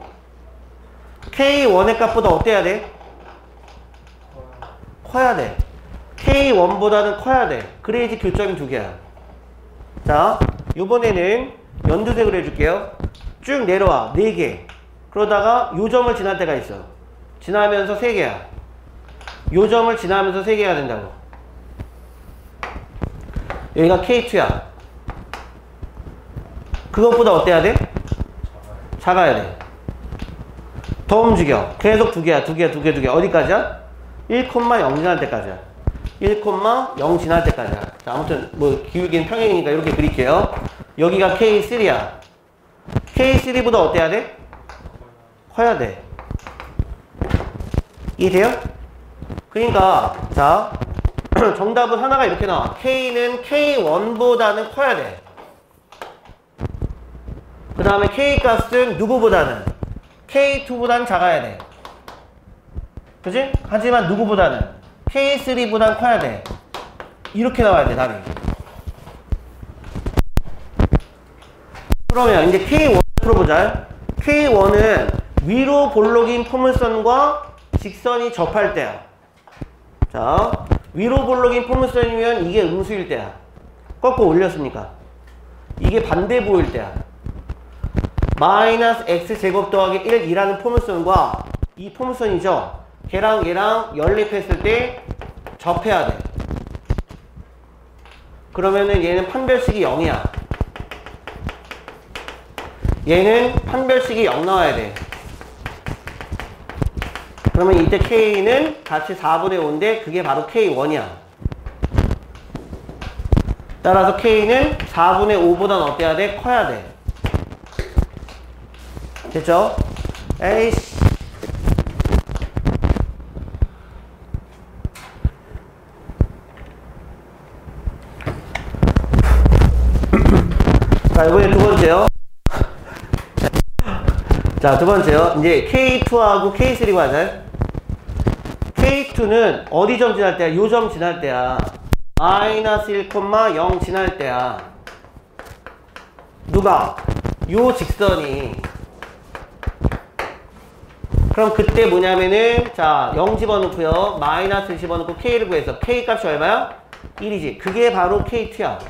K1의 값보다 어때야 돼? 커야 돼. K1보다는 커야 돼. 그래야지 교점이 2개야. 자, 요번에는 연두색으로 해줄게요. 쭉 내려와. 4개. 그러다가 요 점을 지날 때가 있어. 지나면서 3개야. 요 점을 지나면서 3개가 된다고. 여기가 K2야. 그것보다 어때야 돼? 작아야 돼. 더 움직여. 계속 2개야. 2개, 2개, 2개. 어디까지야? 1,0 지날 때까지야. 1,0 지날 때까지야. 자, 아무튼 뭐 기울기는 평행이니까 이렇게 그릴게요. 여기가 K3야. K3보다 어때야 돼? 커야 돼. 이해돼요? 그러니까 자 정답은 하나가 이렇게 나와. K는 K1보다는 커야 돼. 그 다음에 K 값은 누구보다는? K2보다는 작아야 돼. 그치? 하지만 누구보다는? K3보다는 커야 돼. 이렇게 나와야 돼, 답이. 그러면 이제 K1 풀어보자. K1은 위로 볼록인 포물선과 직선이 접할 때야. 자, 위로 볼록인 포물선이면 이게 음수일 때야. 꺾어 올렸으니까. 이게 반대보일 때야. 마이너스 x제곱 더하기 1이라는 포물선과 이 포물선이죠. 걔랑 얘랑 연립했을 때 접해야 돼. 그러면은 얘는 판별식이 0이야. 얘는 판별식이 0 나와야 돼. 그러면 이때 K는 같이 4분의 5인데 그게 바로 K1이야. 따라서 K는 4분의 5보단 어때야 돼? 커야 돼. 됐죠? 에이씨. 자, 이번에 두 번째요. 자, 두 번째요. 이제 K2하고 K3고 하자. K2는 어디 점 지날 때야? 요 점 지날 때야. 마이너스 1,0 지날 때야. 누가? 요 직선이. 그럼 그때 뭐냐면은 자 0 집어넣고요. 마이너스 1 집어넣고 K를 구해서 K 값이 얼마야? 1이지. 그게 바로 K2야.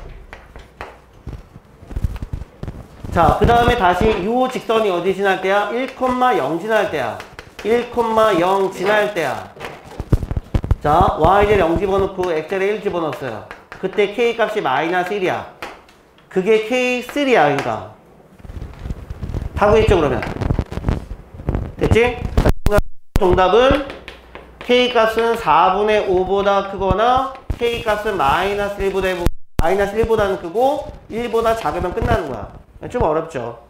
자, 그 다음에 다시 요 직선이 어디 지날 때야? 1,0 지날 때야. 1,0 지날 때야. 자, y를 0 집어넣고 x를 1 집어넣었어요. 그때 k 값이 마이너스 1이야. 그게 K3야, 그러니까. 다 구했죠, 그러면? 됐지? 정답은 k 값은 4분의 5보다 크거나 k 값은 마이너스 1보다는 크고 1보다 작으면 끝나는 거야. 좀 어렵죠?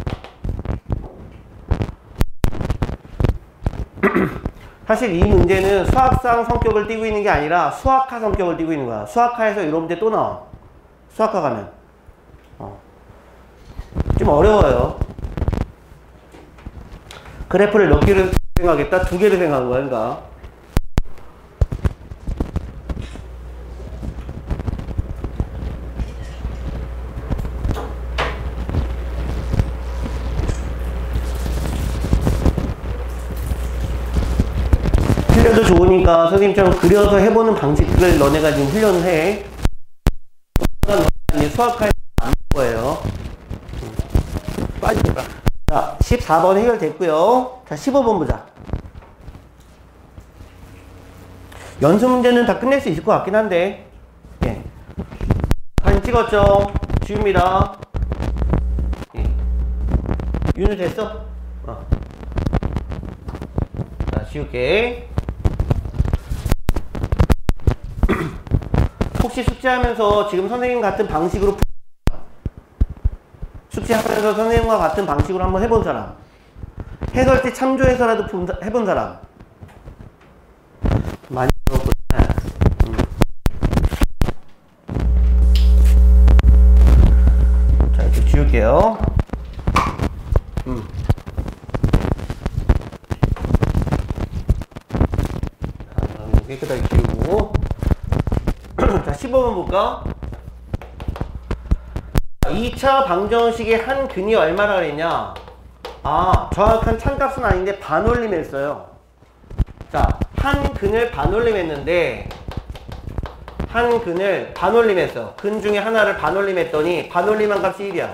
사실 이 문제는 수학상 성격을 띠고 있는 게 아니라 수학화 성격을 띠고 있는 거야. 수학화에서 이런 문제 또 나와. 수학화 가면. 좀 어려워요. 그래프를 몇 개를 생각했다? 2개를 생각한 거야, 그러니까. 훈련도 좋으니까 선생님처럼 그려서 해보는 방식을 너네가 지금 훈련을 해. 수학할 안 거예요. 빠지니까. 자, 14번 해결됐고요. 자, 15번 보자. 연습 문제는 다 끝낼 수 있을 것 같긴 한데, 예. 찍었죠? 지웁니다. 예. 윤우 됐어? 자, 지울게. 혹시 숙제하면서 지금 선생님 같은 방식으로 숙제하면서 선생님과 같은 방식으로 한번 해본 사람, 해설지 참조해서라도 해본 사람 많이 들었구나. 자, 이렇게 지울게요. 자, 깨끗하게 지우고. 자, 15번 볼까? 2차 방정식의 한 근이 얼마나 그랬냐? 아, 정확한 참값은 아닌데 반올림했어요. 자, 한 근을 반올림했는데 한 근을 반올림했어. 근 중에 하나를 반올림했더니 반올림한 값이 1이야.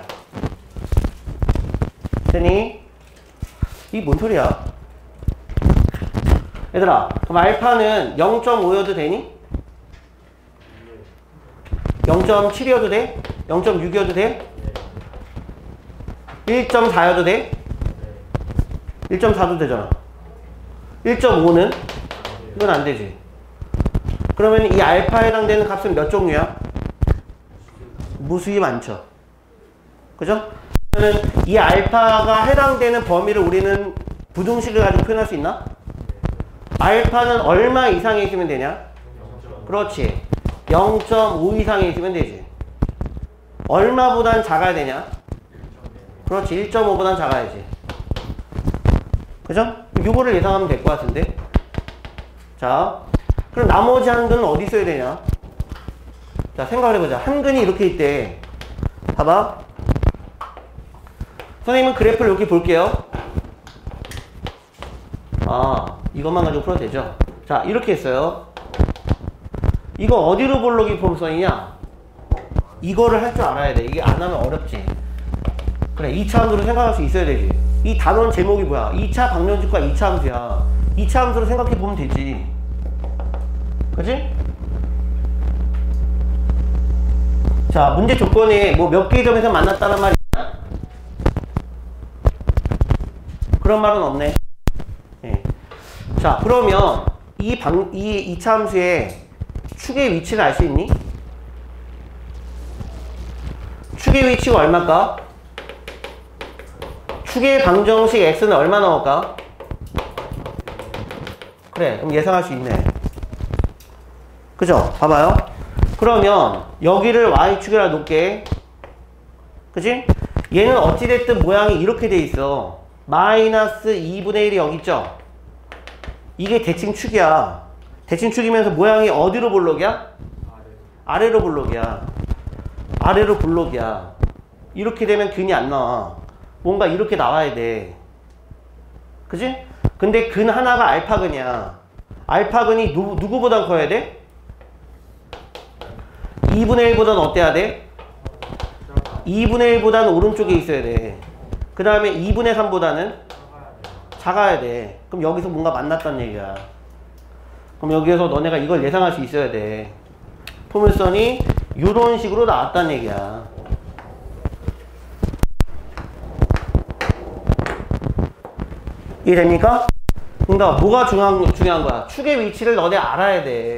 되니? 이게 뭔 소리야? 얘들아, 그럼 알파는 0.5여도 되니? 0.7이어도 돼? 0.6이어도 돼? 1.4여도 돼? 1.4도 되잖아. 1.5는? 이건 안 되지. 그러면 이 알파에 해당되는 값은 몇 종류야? 무수히 많죠. 그죠? 그러면 이 알파가 해당되는 범위를 우리는 부등식을 가지고 표현할 수 있나? 알파는 얼마 이상에 있으면 되냐? 그렇지. 0.5 이상에 있으면 되지. 얼마보단 작아야 되냐? 그렇지. 1.5보단 작아야지. 그죠? 요거를 예상하면 될 것 같은데. 자, 그럼 나머지 한 근은 어디 있어야 되냐? 자, 생각을 해보자. 한 근이 이렇게 있대. 봐봐. 선생님은 그래프를 이렇게 볼게요. 아, 이것만 가지고 풀어도 되죠? 자, 이렇게 했어요. 이거 어디로 볼록이 포함선이냐? 이거를 할 줄 알아야 돼. 이게 안 하면 어렵지. 그래, 2차 함수로 생각할 수 있어야 되지. 이 단원 제목이 뭐야? 2차 방정식과 2차 함수야. 2차 함수로 생각해 보면 되지. 그치? 자, 문제 조건에 뭐 몇 개의 점에서 만났다는 말이 있나? 그런 말은 없네. 예. 자, 그러면 이 2차 함수의 축의 위치를 알 수 있니? 축의 위치가 얼마일까? 축의 방정식 x는 얼마 나올까? 그래, 그럼 예상할 수 있네. 그죠? 봐봐요. 그러면 여기를 y축이라 놓을게. 그치? 얘는 어찌됐든 모양이 이렇게 돼 있어. 마이너스 2분의 1이 여기 있죠? 이게 대칭축이야. 대칭축이면서 모양이 어디로 볼록이야? 아래로 볼록이야. 아래로 볼록이야. 이렇게 되면 근이 안 나와. 뭔가 이렇게 나와야 돼. 그치? 근데 근 하나가 알파근이야. 알파근이 누구보다 커야 돼? 2분의 1보다는 어때야 돼? 2분의 1보다는 오른쪽에 있어야 돼. 그 다음에 2분의 3보다는 작아야 돼. 그럼 여기서 뭔가 만났다는 얘기야. 그럼 여기에서 너네가 이걸 예상할 수 있어야 돼. 포물선이 이런 식으로 나왔다는 얘기야. 이해됩니까? 그러니까 뭐가 중요한 거야? 축의 위치를 너네 알아야 돼.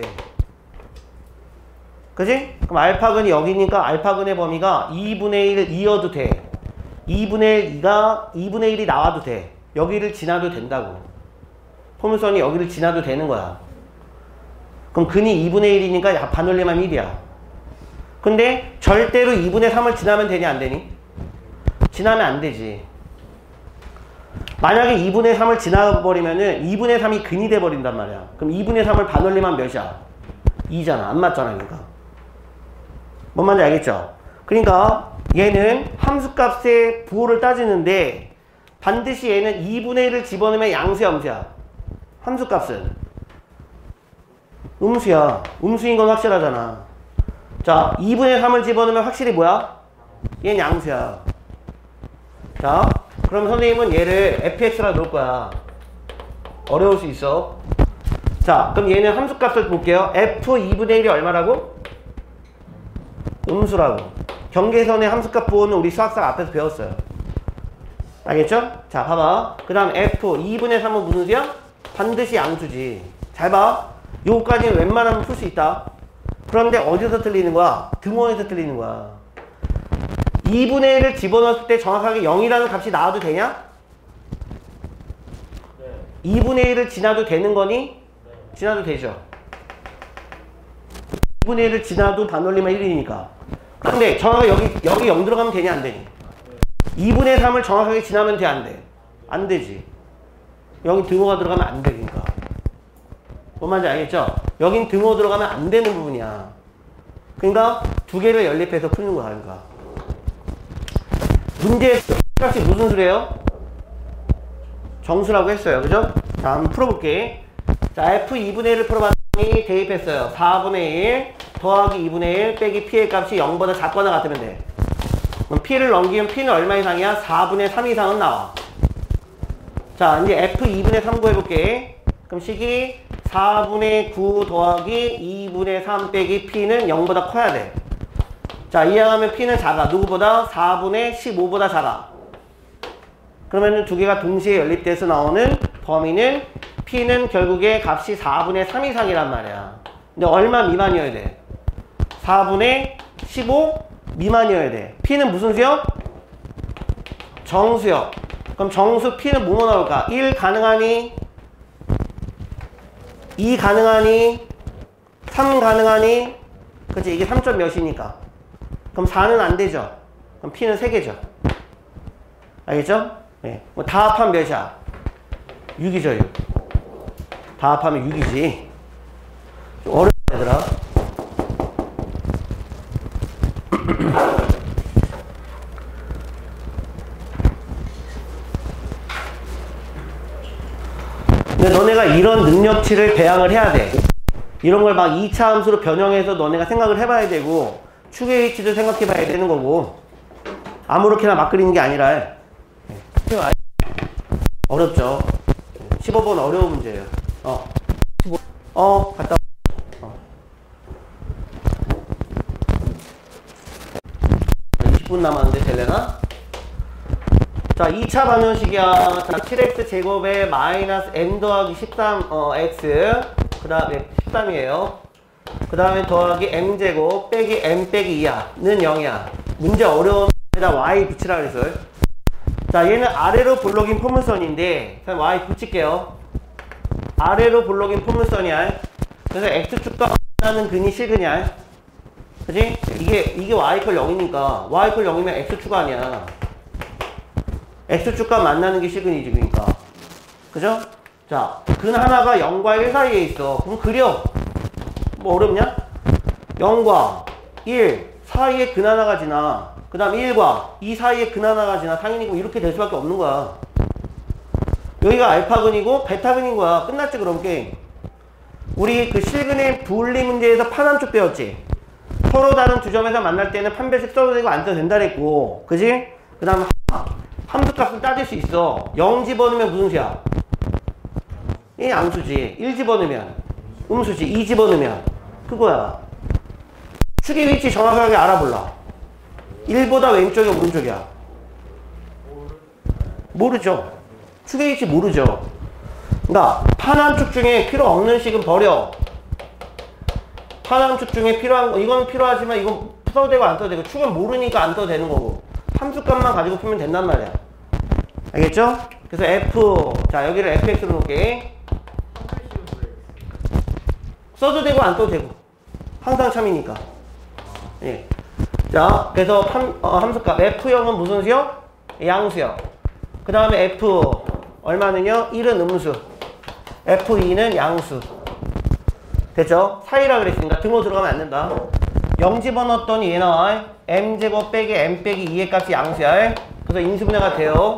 그치? 그럼 알파근이 여기니까 알파근의 범위가 2분의 1 2여도 돼. 2분의 1이 나와도 돼. 여기를 지나도 된다고. 포물선이 여기를 지나도 되는 거야. 그럼 근이 2분의 1이니까 반올림하면 1이야. 근데 절대로 2분의 3을 지나면 되니 안 되니? 지나면 안 되지. 만약에 2분의 3을 지나버리면은 2분의 3이 근이 돼버린단 말이야. 그럼 2분의 3을 반올림하면 몇이야? 2잖아. 안 맞잖아. 그러니까. 뭔 말인지 알겠죠? 그러니까 얘는 함수값의 부호를 따지는데 반드시 얘는 2분의 1을 집어넣으면 양수야, 음수야? 함수값은 음수야. 음수인 건 확실하잖아. 자, 2분의 3을 집어넣으면 확실히 뭐야? 얘는 양수야. 자, 그럼 선생님은 얘를 fx라 놓을 거야. 어려울 수 있어. 자, 그럼 얘는 함수값을 볼게요. f 2분의 1이 얼마라고? 음수라고. 경계선의 함수값 부호는 우리 수학상 앞에서 배웠어요. 알겠죠? 자, 봐봐. 그 다음 F 2분의 3은 무슨 수야? 반드시 양수지. 잘 봐. 요거까지는 웬만하면 풀 수 있다. 그런데 어디서 틀리는 거야? 등호에서 틀리는 거야. 2분의 1을 집어넣었을 때 정확하게 0이라는 값이 나와도 되냐? 네. 2분의 1을 지나도 되는 거니? 네. 지나도 되죠. 2분의 1을 지나도 반올리면 1이니까. 근데 정확하게 여기 0 들어가면 되냐 안 되니? 2분의 3을 정확하게 지나면 돼 안 돼? 안 되지. 여기 등호가 들어가면 안 돼. 그러니까. 뭔 말인지 알겠죠? 여긴 등호 들어가면 안 되는 부분이야. 그러니까 두 개를 연립해서 푸는 거야. 그러니까. 문제의 값이 무슨 수래요? 정수라고 했어요. 그죠? 자, 한번 풀어볼게. 자, F 2분의 1을 풀어봤더니 대입했어요. 4분의 1 더하기 2분의 1 빼기 P의 값이 0보다 작거나 같으면 돼. 그럼 P를 넘기면 P는 얼마 이상이야? 4분의 3 이상은 나와. 자, 이제 F 2분의 3 구해볼게. 그럼 식이 4분의 9 더하기 2분의 3 빼기 P는 0보다 커야 돼. 자, 이항하면 P는 작아. 누구보다? 4분의 15보다 작아. 그러면은 두 개가 동시에 연립돼서 나오는 범위는 P는 결국에 값이 4분의 3 이상이란 말이야. 근데 얼마 미만이어야 돼? 4분의 15 미만이어야 돼. P는 무슨 수요? 정수요. 그럼 정수 P는 뭐뭐 나올까? 1 가능하니? 2 가능하니? 3 가능하니? 그치? 이게 3점 몇이니까. 그럼 4는 안 되죠? 그럼 P는 3개죠. 알겠죠? 네. 뭐 다 합하면 몇이야? 6이죠, 6. 다 합하면 6이지. 좀 어렵다, 얘들아. 근데 너네가 이런 능력치를 배양을 해야 돼. 이런 걸 막 2차 함수로 변형해서 너네가 생각을 해봐야 되고 축의 위치도 생각해봐야 되는 거고 아무렇게나 막 그리는 게 아니라 어렵죠. 15번 어려운 문제예요. 갔다 와. 20분 남았는데 될래나? 자, 2차 방정식이야. 자, 7x 제곱에 마이너스 m 더하기 13 x 그 다음에 13이에요. 그 다음에 더하기 m 제곱 빼기 m 빼기 2야 는 0이야. 문제 어려운 데다 y 붙이라 그랬어요. 자, 얘는 아래로 볼록인 포물선인데 그냥 y 붙일게요. 아래로 볼록인 포물선이야. 그래서 x축과 만나는 근이 실근이야. 그치? 이게 y컬 0이니까 y컬 0이면 x축가 아니야. x축과 만나는 게 실근이지. 그러니까 그죠? 자, 근 하나가 0과 1 사이에 있어. 그럼 그려. 뭐 어렵냐? 0과 1 사이에 근 하나가 지나. 그 다음 1과 2 사이에 근 하나가 지나. 당연히 이렇게 될 수밖에 없는 거야. 여기가 알파근이고 베타근인 거야. 끝났지 그럼 게임. 우리 그 실근의 분리 문제에서 판함축 배웠지? 서로 다른 두 점에서 만날 때는 판별식 써도 되고 안 써도 된다 그랬고. 그지? 그 다음 함수값은 따질 수 있어. 0 집어넣으면 무슨 수야? 이 양수지. 1 집어넣으면 음수지. 2 집어넣으면 그거야. 축의 위치 정확하게 알아볼라. 1보다 왼쪽이 오른쪽이야? 모르죠. 축의 위치 모르죠. 그러니까 판함축 중에 필요 없는 식은 버려. 판함축 중에 필요한 거 이건 필요하지만 이건 써도 되고 안 써도 되고 축은 모르니까 안 써도 되는 거고 함수값만 가지고 풀면 된단 말이야. 알겠죠? 그래서 F 자 여기를 fx로 놓을게. 써도 되고 안 써도 되고 항상 참이니까. 예. 자 그래서 함수값 f0은 무슨 수요? 양수요. 그 다음에 f 얼마는요? 1은 음수 f2는 양수. 됐죠? 사이라 그랬으니까 등호 들어가면 안 된다. 0 집어넣었더니 얘 나와. m제곱 빼기 m 빼기 2의 값이 양수야. 그래서 인수분해가 돼요.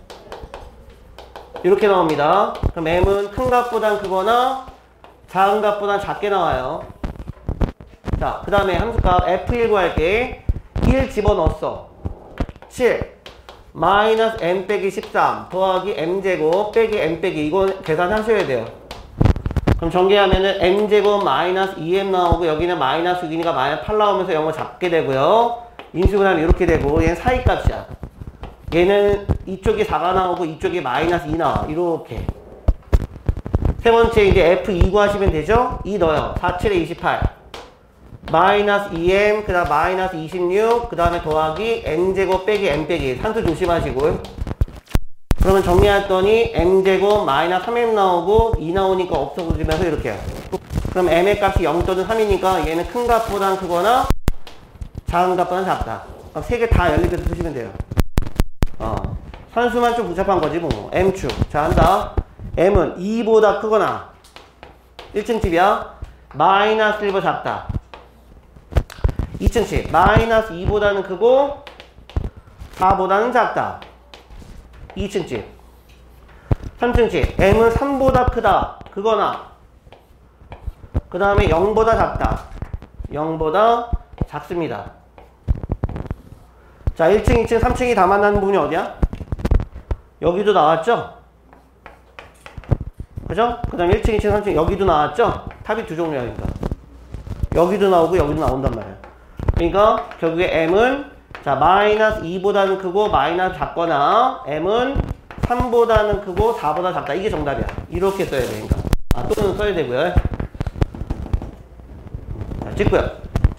이렇게 나옵니다. 그럼 m은 큰 값보단 크거나 작은 값보단 작게 나와요. 자, 그 다음에 함수값 f1 구할게. 1 집어넣었어. 7 마이너스 m 빼기 13 더하기 m제곱 빼기 m 빼기 이건 계산하셔야 돼요. 그럼 전개하면은 m제곱 마이너스 2m 나오고 여기는 마이너스 6이니까 마이너스 8 나오면서 영어 잡게 되고요. 인수분해하면 이렇게 되고 얘는 사이값이야. 얘는 이쪽이 4가 나오고 이쪽이 마이너스 2 나와. 이렇게. 세 번째 이제 F2 구하시면 되죠? 2 넣어요. 4, 7에 28. 마이너스 2m, 그 다음 마이너스 26, 그 다음에 더하기 m제곱 빼기 m 빼기. 산수 조심하시고요. 그러면 정리했더니 m제곱 마이너스 3m 나오고 2 나오니까 없어지면서 이렇게 해요. 그럼 m의 값이 0 또는 3이니까 얘는 큰 값보단 크거나 작은 값보단 작다. 그럼 세 개 다 연립해서 쓰시면 돼요. 산수만 좀 복잡한 거지 뭐. m축. 자, 한다. m은 2보다 크거나 1층 집이야. 마이너스 1보다 작다. 2층 집. 마이너스 2보다는 크고 4보다는 작다. 2층 집. 3층 집. m은 3보다 크다. 그거나 그 다음에 0보다 작다. 0보다 작습니다. 자, 1층, 2층, 3층이 다 만나는 부분이 어디야? 여기도 나왔죠? 그죠? 그 다음에 1층, 2층, 3층 여기도 나왔죠? 탑이 두 종류야. 그러니까 여기도 나오고 여기도 나온단 말이야. 그러니까 결국에 m은 자, 마이너스 2보다는 크고 마이너스 작거나 m은 3보다는 크고 4보다 작다. 이게 정답이야. 이렇게 써야 돼. 그러니까 또는 써야 되고요. 자, 찍고요.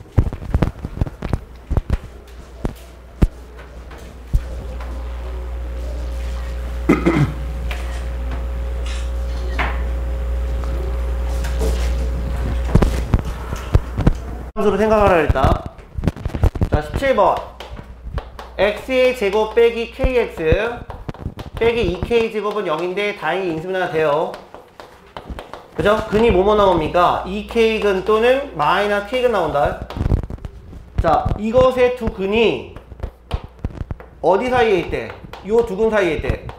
함수로 생각하라 했다. 자, 17번. x의 제곱 빼기 kx 빼기 2k 제곱은 0인데 다행히 인수분해가 돼요. 그죠? 근이 뭐뭐 나옵니까? 2k근 또는 마이너스 k근 나온다. 자, 이것의 두 근이 어디 사이에 있대? 요 두 근 사이에 있대.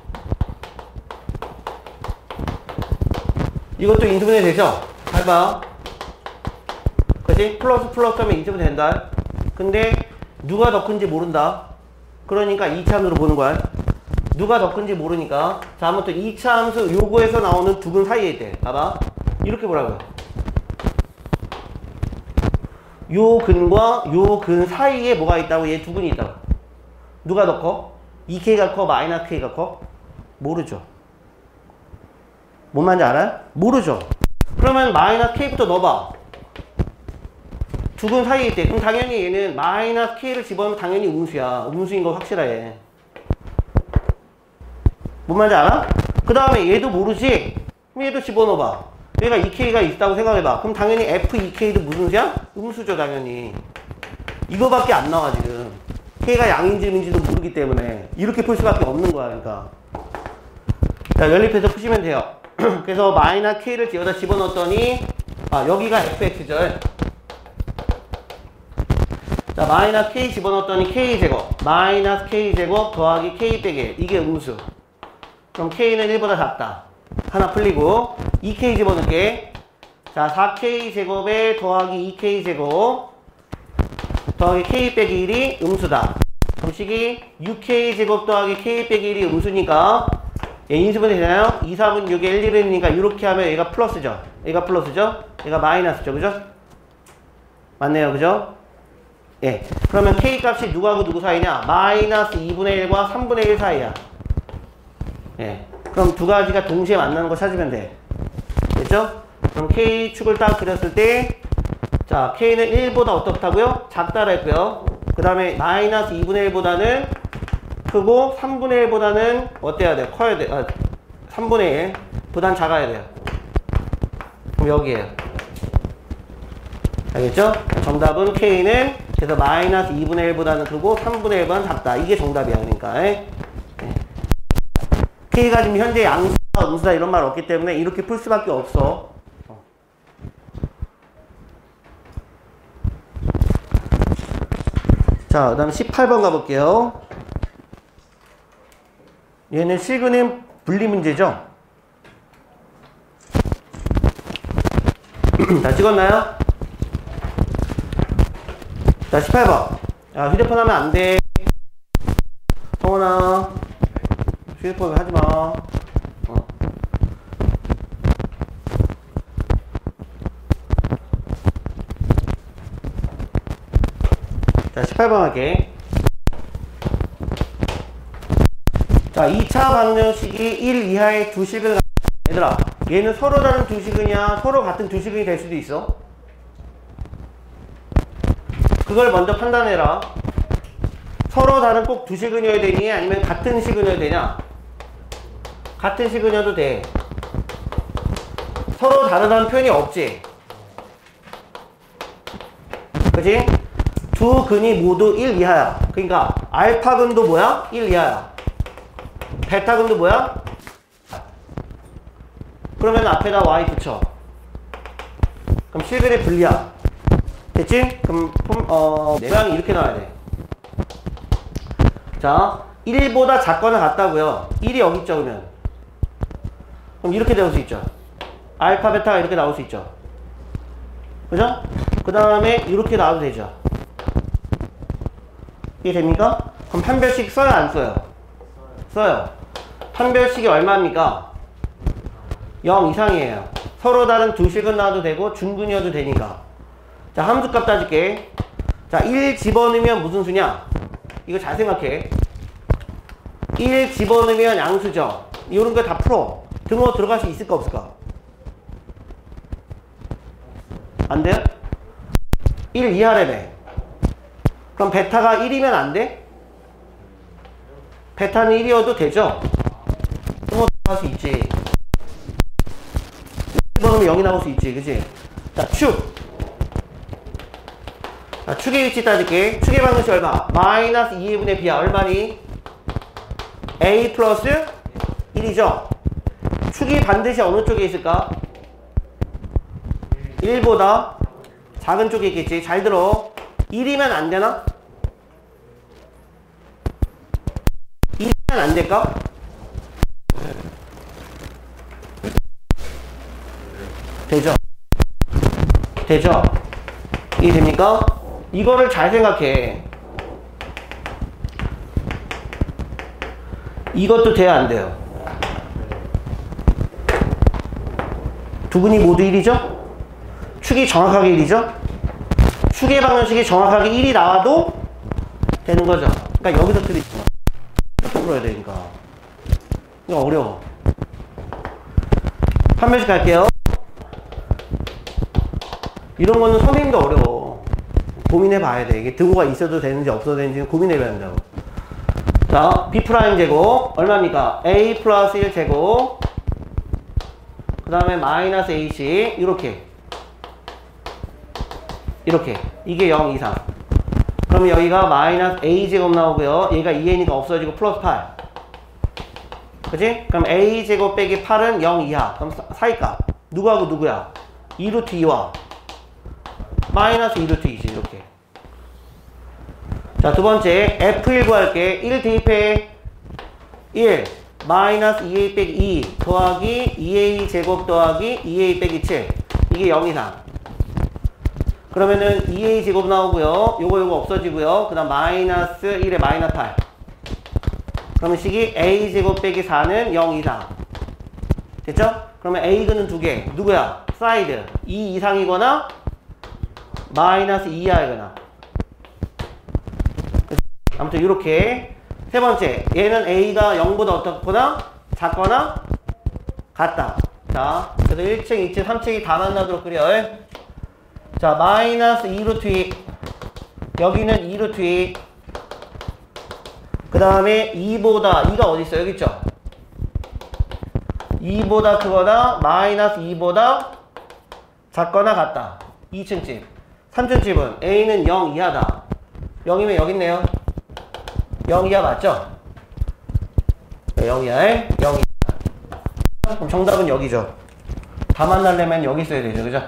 이것도 인수분해 되죠? 잘 봐. 그치? 플러스 플러스 하면 인수분해 된다. 근데 누가 더 큰지 모른다. 그러니까 2차 함수로 보는 거야. 누가 더 큰지 모르니까. 자, 아무튼 2차 함수 요거에서 나오는 두 근 사이에 있대. 봐봐. 이렇게 보라고요. 요 근과 요 근 사이에 뭐가 있다고? 얘 두 근이 있다고. 누가 더 커? 2k가 커? 마이너스 k가 커? 모르죠. 뭔 말인지 알아요? 모르죠. 그러면 마이너스 k부터 넣어봐. 두 근 사이에 있대. 그럼 당연히 얘는 마이너스 k를 집어넣으면 당연히 음수야. 음수인 거 확실해. 뭔 말인지 알아? 그 다음에 얘도 모르지? 그럼 얘도 집어넣어봐. 얘가 2k가 있다고 생각해봐. 그럼 당연히 f2k도 무슨 수야? 음수죠, 당연히. 이거밖에 안 나와, 지금. k가 양인지 음인지도 모르기 때문에. 이렇게 풀 수밖에 없는 거야, 그러니까. 자, 연립해서 푸시면 돼요. 그래서 마이너스 k를 여기다 집어넣었더니, 여기가 fx죠. 자, 마이너스 k 집어넣었더니 k제곱. 마이너스 k제곱 더하기 k 빼기 1. 이게 음수. 그럼 k는 1보다 작다. 하나 풀리고 2k 집어넣을게. 자, 4k 제곱에 더하기 2k 제곱 더하기 k 빼기 1이 음수다. 그럼 식이 6k 제곱 더하기 k 빼기 1이 음수니까 얘 인수분해 되나요? 2, 4분 6에 1, 1이니까 이렇게 하면 얘가 플러스죠. 얘가 플러스죠. 얘가 마이너스죠. 그죠? 맞네요. 그죠? 예. 그러면 k 값이 누구하고 누구 사이냐? 마이너스 2분의 1과 3분의 1 사이야. 예. 그럼 두 가지가 동시에 만나는 거 찾으면 돼. 됐죠? 그럼 K축을 딱 그렸을 때, 자, K는 1보다 어떻다고요? 작다라 했고요. 그 다음에 마이너스 2분의 1보다는 크고, 3분의 1보다는 어때야 돼요? 커야 돼. 3분의 1보단 작아야 돼요. 그럼 여기에요. 알겠죠? 정답은 K는 그래서 마이너스 2분의 1보다는 크고, 3분의 1보다는 작다. 이게 정답이야. 그러니까. K가 지금 현재 양수다, 음수다 이런 말 없기 때문에 이렇게 풀 수밖에 없어. 자, 그 다음에 18번 가볼게요. 얘는 실근의 분리 문제죠? 자, 찍었나요? 자, 18번. 야, 휴대폰 하면 안 돼. 성원아. 휴대폰 하지 마. 18번 할게. 자, 2차 방정식이 1 이하의 두 식을 얘들아, 얘는 서로 다른 두 식이냐 서로 같은 두 식이 될 수도 있어. 그걸 먼저 판단해라. 서로 다른 꼭 두 식은이어야 되니 아니면 같은 식은이어야 되냐? 같은 식은이어도 돼. 서로 다르다는 표현이 없지. 그치? 두 근이 모두 1 이하야. 그러니까 알파 근도 뭐야? 1 이하야. 베타 근도 뭐야? 그러면 앞에다 y 붙여. 그럼 실근의 분리야. 됐지? 그럼 내방이 이렇게 나와야 돼. 자, 1보다 작거나 같다고요. 1이 여기 있죠, 그러면. 그럼 이렇게 나올 수 있죠. 알파, 베타가 이렇게 나올 수 있죠. 그죠? 그 다음에 이렇게 나와도 되죠. 이게 됩니까? 그럼 판별식 써요, 안 써요? 써요. 판별식이 얼마입니까? 0 이상이에요. 서로 다른 두 식은 나와도 되고 중근이어도 되니까. 자, 함수값 따질게. 자, 1 집어넣으면 무슨 수냐? 이거 잘 생각해. 1 집어넣으면 양수죠. 이런 거 다 풀어. 등호 들어갈 수 있을까 없을까? 안 돼요? 1 이하래매. 그럼 베타가 1이면 안 돼? 베타는 1이어도 되죠? 등호 들어갈 수 있지. 집어넣으면 0이 나올 수 있지. 그치? 자, 축. 자, 축의 위치 따질게. 축의 방정식 얼마? 마이너스 2분의 b야. 얼마니? a 플러스 1이죠? 축이 반드시 어느 쪽에 있을까? 1보다 작은 쪽에 있겠지. 잘 들어. 1이면 안 되나? 1이면 안 될까? 되죠? 되죠? 이게 됩니까? 이거를 잘 생각해. 이것도 돼야 안 돼요? 두 분이 모두 1이죠? 축이 정확하게 1이죠? 축의 방정식이 정확하게 1이 나와도 되는 거죠. 그러니까 여기서 틀리지 마. 이렇게 풀어야 되니까. 이거 어려워. 판별식 갈게요. 이런 거는 선생님도 어려워. 고민해 봐야 돼. 이게 등호가 있어도 되는지 없어도 되는지 고민해 봐야 된다고. 자, b' 제곱 얼마입니까? a 플러스 1 제곱 그 다음에 마이너스 ac 이렇게 이게 0 이상. 그러면 여기가 마이너스 a 제곱 나오고요. 얘가 2n이니까 없어지고 플러스 8. 그치? 그럼 a 제곱 빼기 8은 0 이하. 그럼 사이값 누구하고 누구야? 2루트 2와 마이너스 2루트 2지. 이렇게. 자, 두 번째 F1 구할게. 1 대입해. 1 마이너스 2a 빼기 2 더하기 2a 제곱 더하기 2a 빼기 7 이게 0 이상. 그러면은 2a 제곱 나오고요. 요거 없어지고요. 그 다음 마이너스 1에 마이너스 8. 그러면 식이 a 제곱 빼기 4는 0 이상. 됐죠? 그러면 a근은 두 개. 누구야? 사이드 2 이상이거나 마이너스 2 이하이거나. 아무튼 이렇게. 세 번째, 얘는 a가 0보다 어떻거나 작거나 같다. 자, 그래서 1층, 2층, 3층이 다 만나도록 그려. 자, 마이너스 2루트 2 여기는 2루트 2 그 다음에 2보다 2가 어디 있어? 여기 있죠? 2보다 크거나 마이너스 2보다 작거나 같다. 2층 집. 3층 집은 a는 0 이하다. 0이면 여기 있네요. 0 이하 맞죠? 0 이하에 0 이하. 그럼 정답은 여기죠. 다 만나려면 여기 있어야 되죠. 그죠?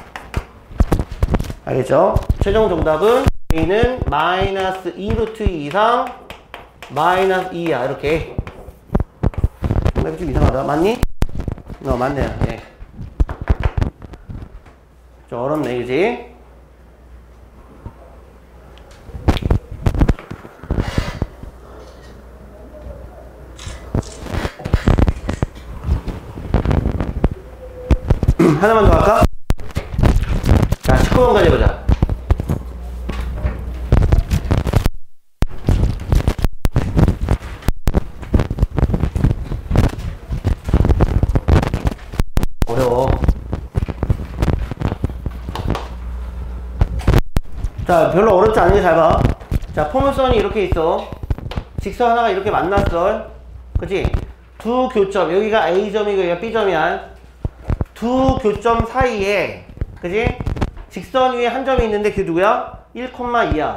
알겠죠? 최종 정답은 a는 마이너스 2루트 2 이상 마이너스 2 이하. 이렇게. 이거 좀 이상하다. 맞니? 맞네요. 예. 좀 어렵네, 그지? 하나만 더 할까? 자, 19번까지 보자. 자, 별로 어렵지 않은 게 잘 봐. 자, 포물선이 이렇게 있어. 직선 하나가 이렇게 만났어. 그치? 두 교점, 여기가 A점이고 여기가 B점이야. 두 교점 사이에, 그치? 직선 위에 한 점이 있는데 그게 누구야? 1,2야.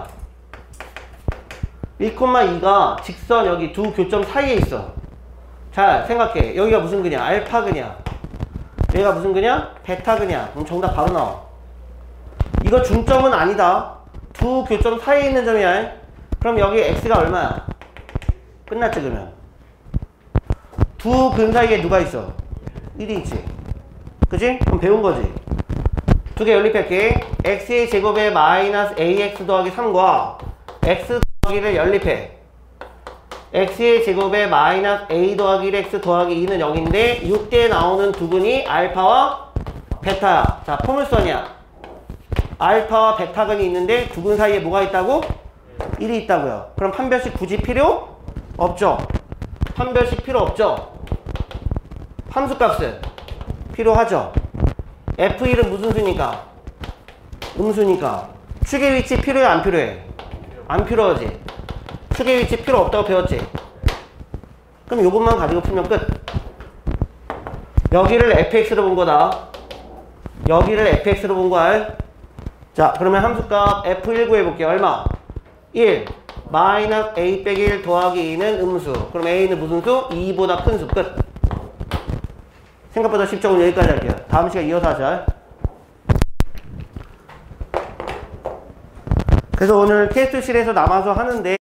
1,2가 직선 여기 두 교점 사이에 있어. 잘 생각해. 여기가 무슨 근이야? 알파 근이야. 여기가 무슨 근이야? 베타 근이야. 그럼 정답 바로 나와. 이거 중점은 아니다. 두 교점 사이에 있는 점이야. 그럼 여기 x가 얼마야? 끝났지 그러면. 두 근 사이에 누가 있어? 1이 있지. 그치? 그럼 배운 거지. 두 개 연립할게. x의 제곱에 마이너스 ax 더하기 3과 x 더하기를 연립해. x의 제곱에 마이너스 a 더하기 1x 더하기 2는 0인데 6대에 나오는 두 근이 알파와 베타야. 자, 포물선이야. 알파와 베타근이 있는데 두 근 사이에 뭐가 있다고? 1이 있다고요. 그럼 판별식 굳이 필요 없죠? 판별식 필요 없죠? 함수값은 필요하죠? F1은 무슨 수니까? 음수니까. 축의 위치 필요해 안 필요해? 안 필요하지. 축의 위치 필요 없다고 배웠지? 그럼 요것만 가지고 풀면 끝. 여기를 fx로 본 거다. 여기를 fx로 본 거야. 자, 그러면 함수값 F1 구해볼게요. 얼마? 1. 마이너스 A 빼기 1 더하기 2는 음수. 그럼 A는 무슨 수? 2보다 큰 수. 끝. 생각보다 쉽죠? 오늘 여기까지 할게요. 다음 시간 이어서 하자. 그래서 오늘 테스트실에서 남아서 하는데